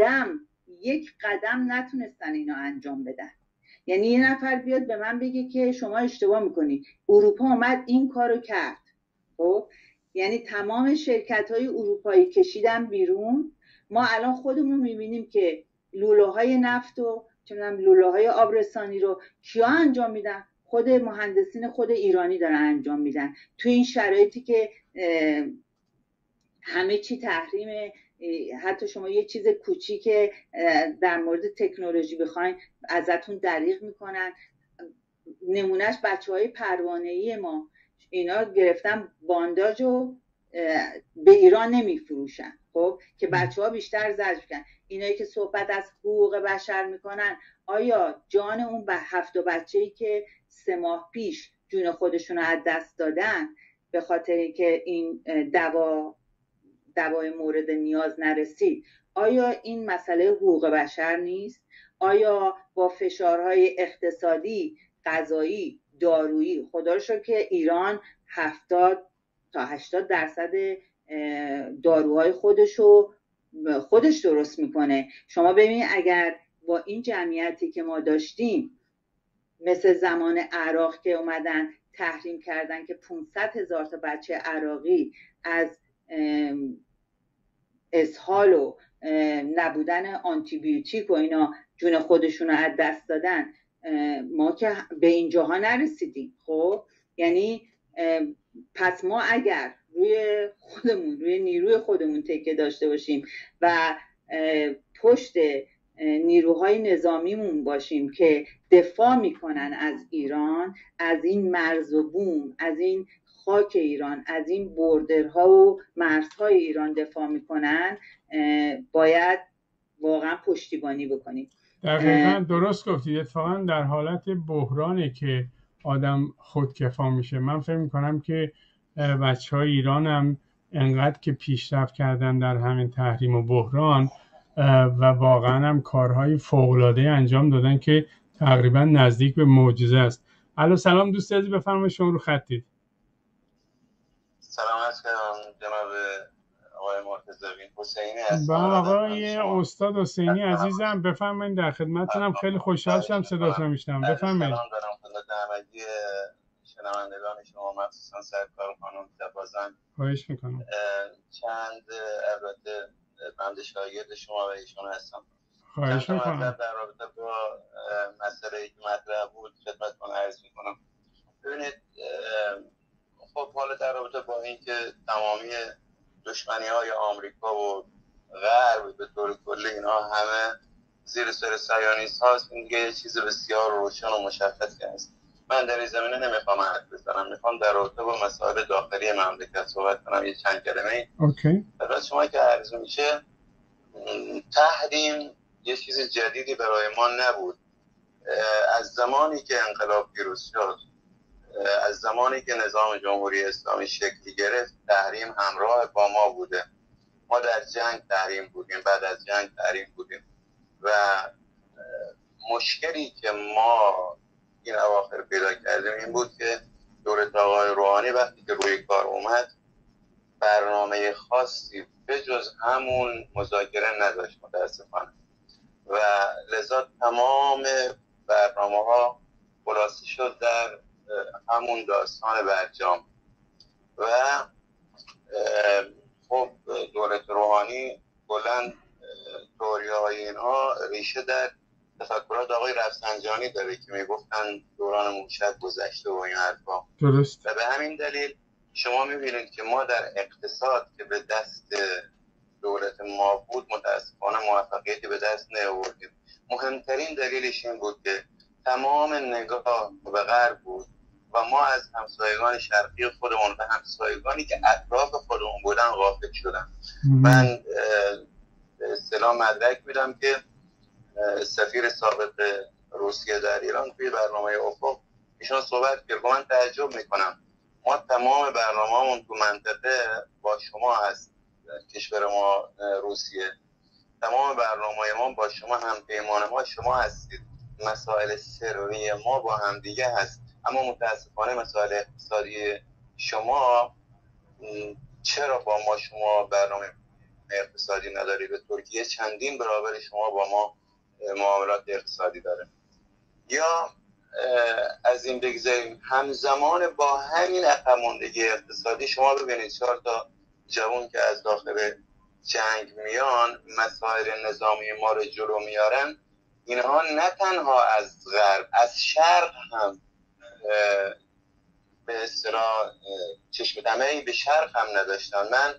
قدم نتونستن اینا انجام بدن. یعنی یه نفر بیاد به من بگه که شما اشتباه میکنی، اروپا اومد این کارو کرد. خب یعنی تمام شرکت‌های اروپایی کشیدن بیرون. ما الان خودمون میبینیم که لوله‌های نفت و لوله‌های آبرسانی رو کیا انجام میدن؟ خود مهندسین خود ایرانی دارن انجام میدن. تو این شرایطی که همه چی تحریمه، حتی شما یه چیز کوچیک در مورد تکنولوژی بخواین ازتون دریغ میکنن. نمونهش بچه‌های پروانه‌ای ما، اینا گرفتن بانداج و به ایران نمیفروشن، خب که بچه‌ها بیشتر زجر کنن. اینایی که صحبت از حقوق بشر میکنن، آیا جان اون 7 بچه‌ای که 3 ماه پیش جون خودشون رو از دست دادن به خاطر اینکه این دوای مورد نیاز نرسید، آیا این مسئله حقوق بشر نیست؟ آیا با فشارهای اقتصادی، غذایی، دارویی، خدا رو شکر که ایران 70 تا 80% داروهای خودش درست میکنه. شما ببینید اگر با این جمعیتی که ما داشتیم، مثل زمان عراق که اومدن تحریم کردن که 500,000 تا بچه عراقی از اسهال و نبودن آنتی بیوتیک و اینا جون خودشون رو از دست دادن، ما که به اینجاها نرسیدیم. خب یعنی پس ما اگر روی نیروی خودمون تکیه داشته باشیم و پشت نیروهای نظامیمون باشیم که دفاع میکنن از ایران، از این مرز و بوم، از این خاک ایران، از این بوردرها و مرزهای ایران دفاع میکنن، باید واقعا پشتیبانی بکنیم. دقیقاً درست گفتید. اتفاقا در حالت بحرانی که آدم خودکفا میشه، من فکر میکنم که بچهای ایران هم انقدر که پیشرفت کردن در همین تحریم و بحران و واقعا هم کارهای فوق‌العاده انجام دادن که تقریبا نزدیک به معجزه است. الو سلام دوست عزیز، بفرمایید، شما رو خطید. سلام عرض کردم جناب آقای مرتضوی حسینی با هستم. آقای استاد حسینی عزیزم بفرمایید، در خدمتتونم. خیلی خوشحال شدم صداتون میشنم. بفرمایید. سلام دارم خدمت همگی شنوندگان شما، مخصوصا سرکار خانم تبازن. خواهش میکنم. چند البته بنده شاگرد شما و ایشون هستم. خواهش چند تا میکنم. مطلب در رابطه با مسئله که مطرح بود خدمتتون عرض میکنم. ببینید خب حالا در رابطه با اینکه تمامی دشمنی‌های آمریکا و غرب به طور کلی اینا همه زیر سر صهیونیست هاست، این دیگه یه چیز بسیار روشن و مشخصی هست. من در این زمینه نمیخوام حرف بزنم، میخوام در رابطه با مسائل داخلی مملکت صحبت کنم. یه چند کلمه. اوکی. برای شما که عرض میشه، تحریم یه چیز جدیدی برای ما نبود. از زمانی که انقلاب پیروز شد، از زمانی که نظام جمهوری اسلامی شکل گرفت، تحریم همراه با ما بوده. ما در جنگ تحریم بودیم، بعد از جنگ تحریم بودیم و مشکلی که ما این اواخر پیدا کردیم این بود که دولت آقای روحانی وقتی که روی کار اومد برنامه خاصی به جز همون مذاکره نداشت متاسفانه، و لذا تمام برنامه ها خلاصه شد در همون داستان برجام. و خب دولت روحانی بلند توریه های اینها ریشه در تفکرات آقای رفسنجانی داره که میگفتن دوران موشک گذشته و این حرفا. درست. و به همین دلیل شما میبینید که ما در اقتصاد که به دست دولت ما بود متاسفانه موفقیتی به دست نیاوردیم. مهمترین دلیلش این بود که تمام نگاه به غرب بود و ما از همسایگان شرقی خودمون و همسایگانی که اطراف خودمون بودن غافل شدن. من به اصطلاح مدرک میدم که سفیر سابق روسیه در ایران توی برنامه افق ایشان صحبت کرد. من تعجب میکنم، ما تمام برنامه‌مون تو منطقه با شما هست، کشور ما روسیه، تمام برنامه ما با شما، هم پیمان ما شما هستید، مسائل سری ما با هم دیگه هست، اما متاسفانه مسائل اقتصادی شما چرا با ما شما برنامه اقتصادی نداری؟ به ترکیه چندین برابر شما با ما معاملات اقتصادی داره. یا از این بگذاریم، همزمان با همین عقب‌ماندگی اقتصادی شما ببینید 4 تا جوان که از داخل جنگ میان مسائل نظامی ما رو جلو میارن، اینها نه تنها از غرب، از شرق هم به اصطلاح چشم دمعی به شرق هم نداشتن. من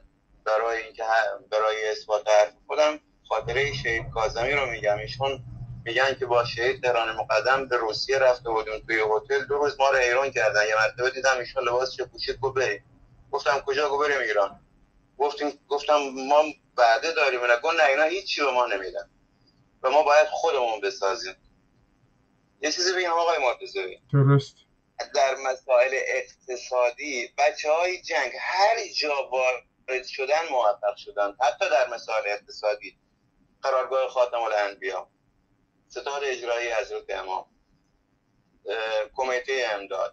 برای اثبات حرف خودم خاطره شهید کاظمی رو میگم. ایشون میگن که با شهید تهران مقدم به روسیه رفته بودیم، توی هتل 2 روز ما رو حیران کردن. یه مرتبه دیدم ایشون لباسش پوشید گفت بریم. گفتم کجا؟ گفت بریم ایران. گفتم ما وعده داریم. نه اینا هیچی به ما نمیدن و ما باید خودمون بسازیم. یه چیزی بگم آقای مرتضوی، درست، در مسائل اقتصادی بچه‌های جنگ هر جا وارد شدن موفق شدن، حتی در مسائل اقتصادی. قرارگاه خاتم الانبیا، ستاد اجرایی حضرت امام، کمیته امداد،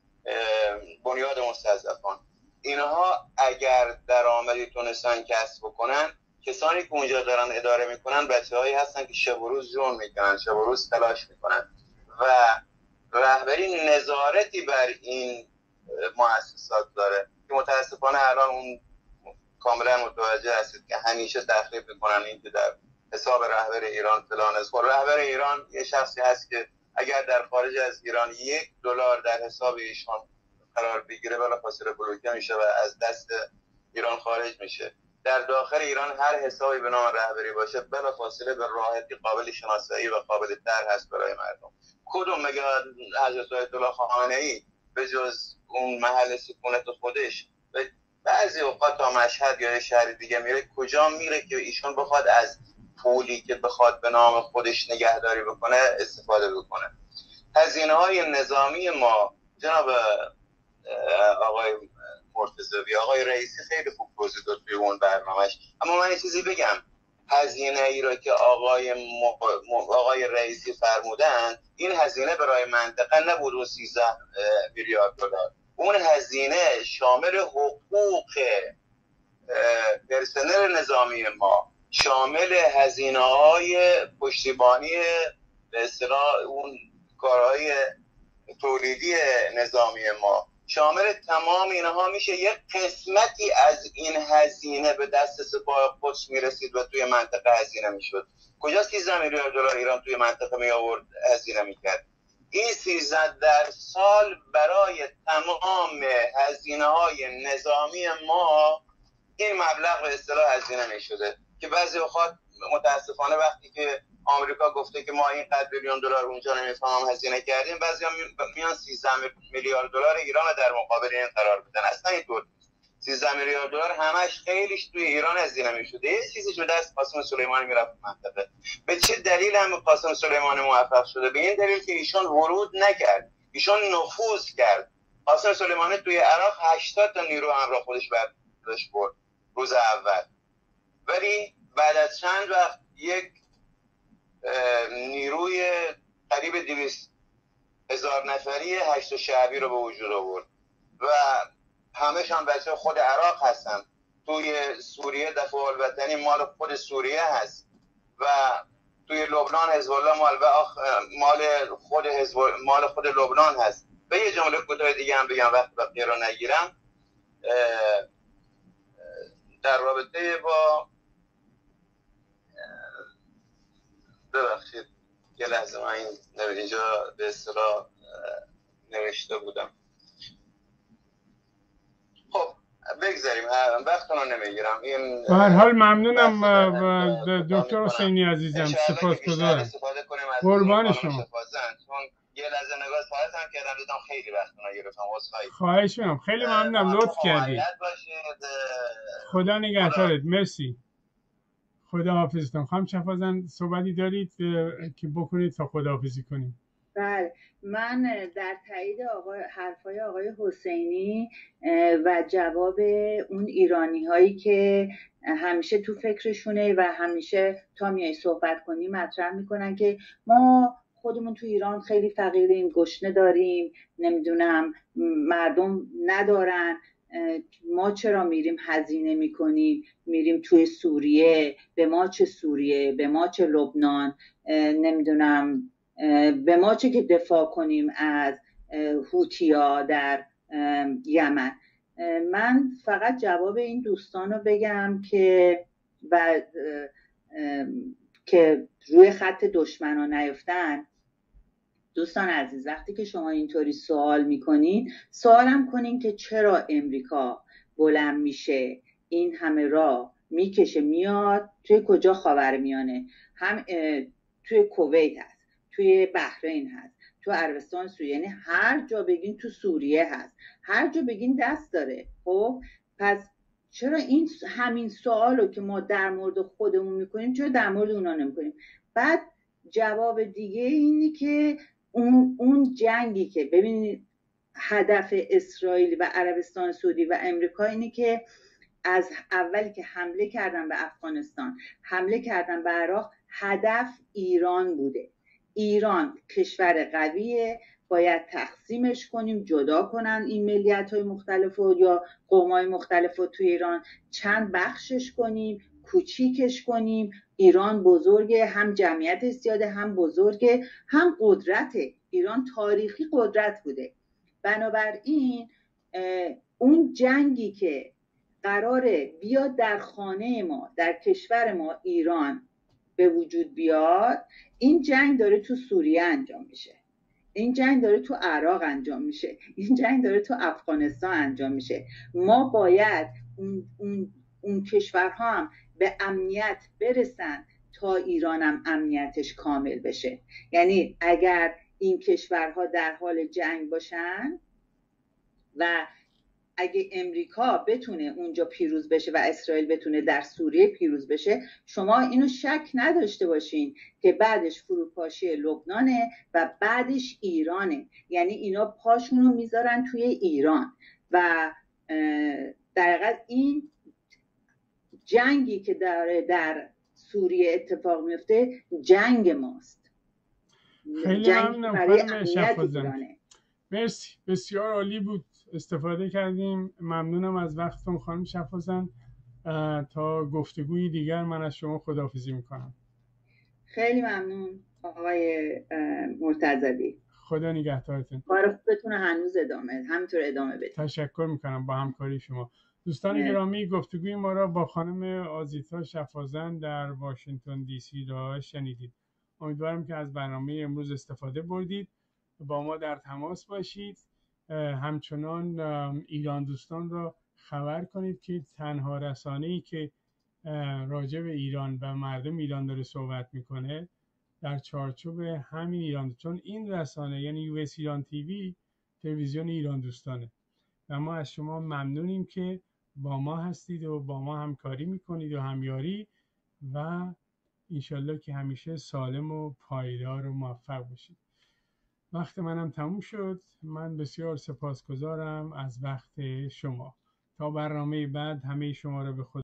بنیاد مستضعفان، اینها اگر درآمدی تونستن کسب بکنن، کسانی که اونجا دارن اداره میکنن بچه‌هایی هستن که شب و روز جون میکنن، شب و روز تلاش میکنن و رهبری نظارتی بر این مؤسسات داره که متاسفانه الان اون کاملا متوجه هستید که همیشه تخریب میکنن این که در حساب رهبر ایران فلان است. رهبر ایران یه شخصی هست که اگر در خارج از ایران $1 در حساب ایشان قرار بگیره بلافاصله بلوکه میشه و از دست ایران خارج میشه. در داخل ایران هر حسابی به نام رهبری باشه بلافاصله به راحتی قابل شناسایی و قابل طرح هست برای مردم. کدوم مگه حضرت آیت الله خامنه‌ای به جز اون محل سکونت خودش بعضی اوقات تا مشهد یا شهر دیگه میره، کجا میره که ایشون بخواد از پولی که بخواد به نام خودش نگهداری بکنه استفاده بکنه؟ هزینه‌های نظامی ما، جناب آقای مرتضوی، آقای رئیسی خیلی خوب توضیح داد توی اون برنامه‌اش، اما من یه چیزی بگم. هزینه ای را که آقای رئیسی فرمودن، این هزینه برای منطقه نبود 13 میلیارد دلار. اون هزینه شامل حقوق به پرسنل نظامی ما، شامل هزینه‌های پشتیبانی به اصطلاح اون کارهای تولیدی نظامی ما، شامل تمام اینها میشه یک قسمتی از این هزینه به دست سپاه قدس میرسید و توی منطقه هزینه میشد. کجا 13 میلیارد دلار ایران توی منطقه می آورد هزینه میکرد؟ این 13 در سال برای تمام هزینه های نظامی ما این مبلغ به اصطلاح هزینه میشده که بعضی اوقات متاسفانه وقتی که آمریکا گفته که ما اینقدر بیلیون دلار اونجا نمیفهم هزینه کردیم، بعضیا میان 13 میلیارد دلار ایران در مقابل این قرار بدن. اصلا اینطور 13 میلیارد دلار همش خیلیش توی ایران هزینه میشده. یه چیزی شده است قاسم سلیمانی میرفت منطقه. به چه دلیل هم قاسم سلیمانی موفق شده؟ به این دلیل که ایشون ورود نکرد، ایشون نفوذ کرد. قاسم سلیمانی توی عراق 80 تا نیرو همراه خودش برداشت برد روز اول، ولی بعد از چند وقت یک نیروی قریب 200,000 نفری 8 شعبی رو به وجود آورد و همه‌شان بچه خود عراق هستن. توی سوریه دفاع الوطنی مال خود سوریه هست و توی لبنان حزب الله مال خود لبنان هست. به یه جمله کوتاه دیگه هم بگم وقت بقیه رو نگیرم، در رابطه با ببخشید یه لحظه من این اینجا به اصطلاح نوشته بودم. خب بگذاریم، وقتتون رو نمیگیرم. این به هر حال ممنونم دکتر حسینی عزیزم، سپاسگزارم. قربان شما. چون یه لحظه نگاه ساعتم کردم دیدم خیلی وقتتون رو گرفتم. خواهش می‌کنم، خیلی ممنونم، لطف کردید. خدا نگهدارت. مرسی. خدا حافظتون. خانم شفازن صحبتی دارید که بکنید تا خداحافظی کنیم؟ بله، من در تایید حرفای آقای حسینی و جواب اون ایرانی هایی که همیشه تو فکرشونه و همیشه تا میای صحبت کنی مطرح میکنن که ما خودمون تو ایران خیلی فقیریم، گشنه داریم، نمیدونم مردم ندارن، ما چرا میریم هزینه میکنیم، میریم توی سوریه، به ما چه سوریه، به ما چه لبنان، نمیدونم به ما چه که دفاع کنیم از هوتیا در یمن. من فقط جواب این دوستان رو بگم که که روی خط دشمن ها نیفتن. دوستان عزیز، وقتی که شما اینطوری سوال میکنین، سوالم کنین که چرا امریکا بلند میشه این همه راه میکشه میاد توی کجا؟ خاورمیانه، هم توی کویت هست، توی بحرین هست، تو عربستان سوریه، یعنی هر جا بگین، تو سوریه هست، هر جا بگین دست داره. خب پس چرا این همین سوالو که ما در مورد خودمون میکنیم چرا در مورد اونا نمیکنیم؟ بعد جواب دیگه اینی که اون جنگی که ببینید هدف اسرائیل و عربستان سعودی و امریکا اینه که از اولی که حمله کردن به افغانستان، حمله کردن به عراق، هدف ایران بوده. ایران کشور قویه، باید تقسیمش کنیم، جدا کنن این ملیت‌های مختلف یا قوم‌های مختلف رو توی ایران، چند بخشش کنیم، کوچیکش کنیم. ایران بزرگه، هم جمعیتش زیاده، هم بزرگه، هم قدرته. ایران تاریخی قدرت بوده. بنابراین اون جنگی که قراره بیاد در خانه ما، در کشور ما ایران به وجود بیاد، این جنگ داره تو سوریه انجام میشه، این جنگ داره تو عراق انجام میشه، این جنگ داره تو افغانستان انجام میشه. ما باید اون کشورها هم به امنیت برسن تا ایران هم امنیتش کامل بشه. یعنی اگر این کشورها در حال جنگ باشن و اگه امریکا بتونه اونجا پیروز بشه و اسرائیل بتونه در سوریه پیروز بشه، شما اینو شک نداشته باشین که بعدش فروپاشی لبنانه و بعدش ایرانه. یعنی اینا پاشونو میذارن توی ایران و در حقیقت این جنگی که در سوریه اتفاق میفته جنگ ماست. خیلی ممنونم خانم. مرسی، بسیار عالی بود، استفاده کردیم. ممنونم از وقتتون خانم شفازن. تا گفتگوی دیگر من از شما خداحافظی میکنم. خیلی ممنون آقای مرتضوی. خدا نگهدارتون. کار خوبتون هنوز همینطور ادامه بدید. تشکر میکنم با همکاری شما. دوستان گرامی، گفتگوی ما را با خانم آزیتا شفازن در واشنگتن دی سی را شنیدید. امیدوارم که از برنامه امروز استفاده بردید. با ما در تماس باشید. همچنان ایران دوستان را خبر کنید که تنها رسانه‌ای که راجع به ایران و مردم ایران داره صحبت میکنه در چارچوب همین ایران، چون این رسانه یعنی یو اس ایران تیوی تلویزیون ایران دوستانه و ما از شما ممنونیم که با ما هستید و با ما همکاری میکنید و همیاری و انشالله که همیشه سالم و پایدار و موفق باشید. وقت منم تموم شد. من بسیار سپاسگزارم از وقت شما. تا برنامه بعد همه شما را به خدا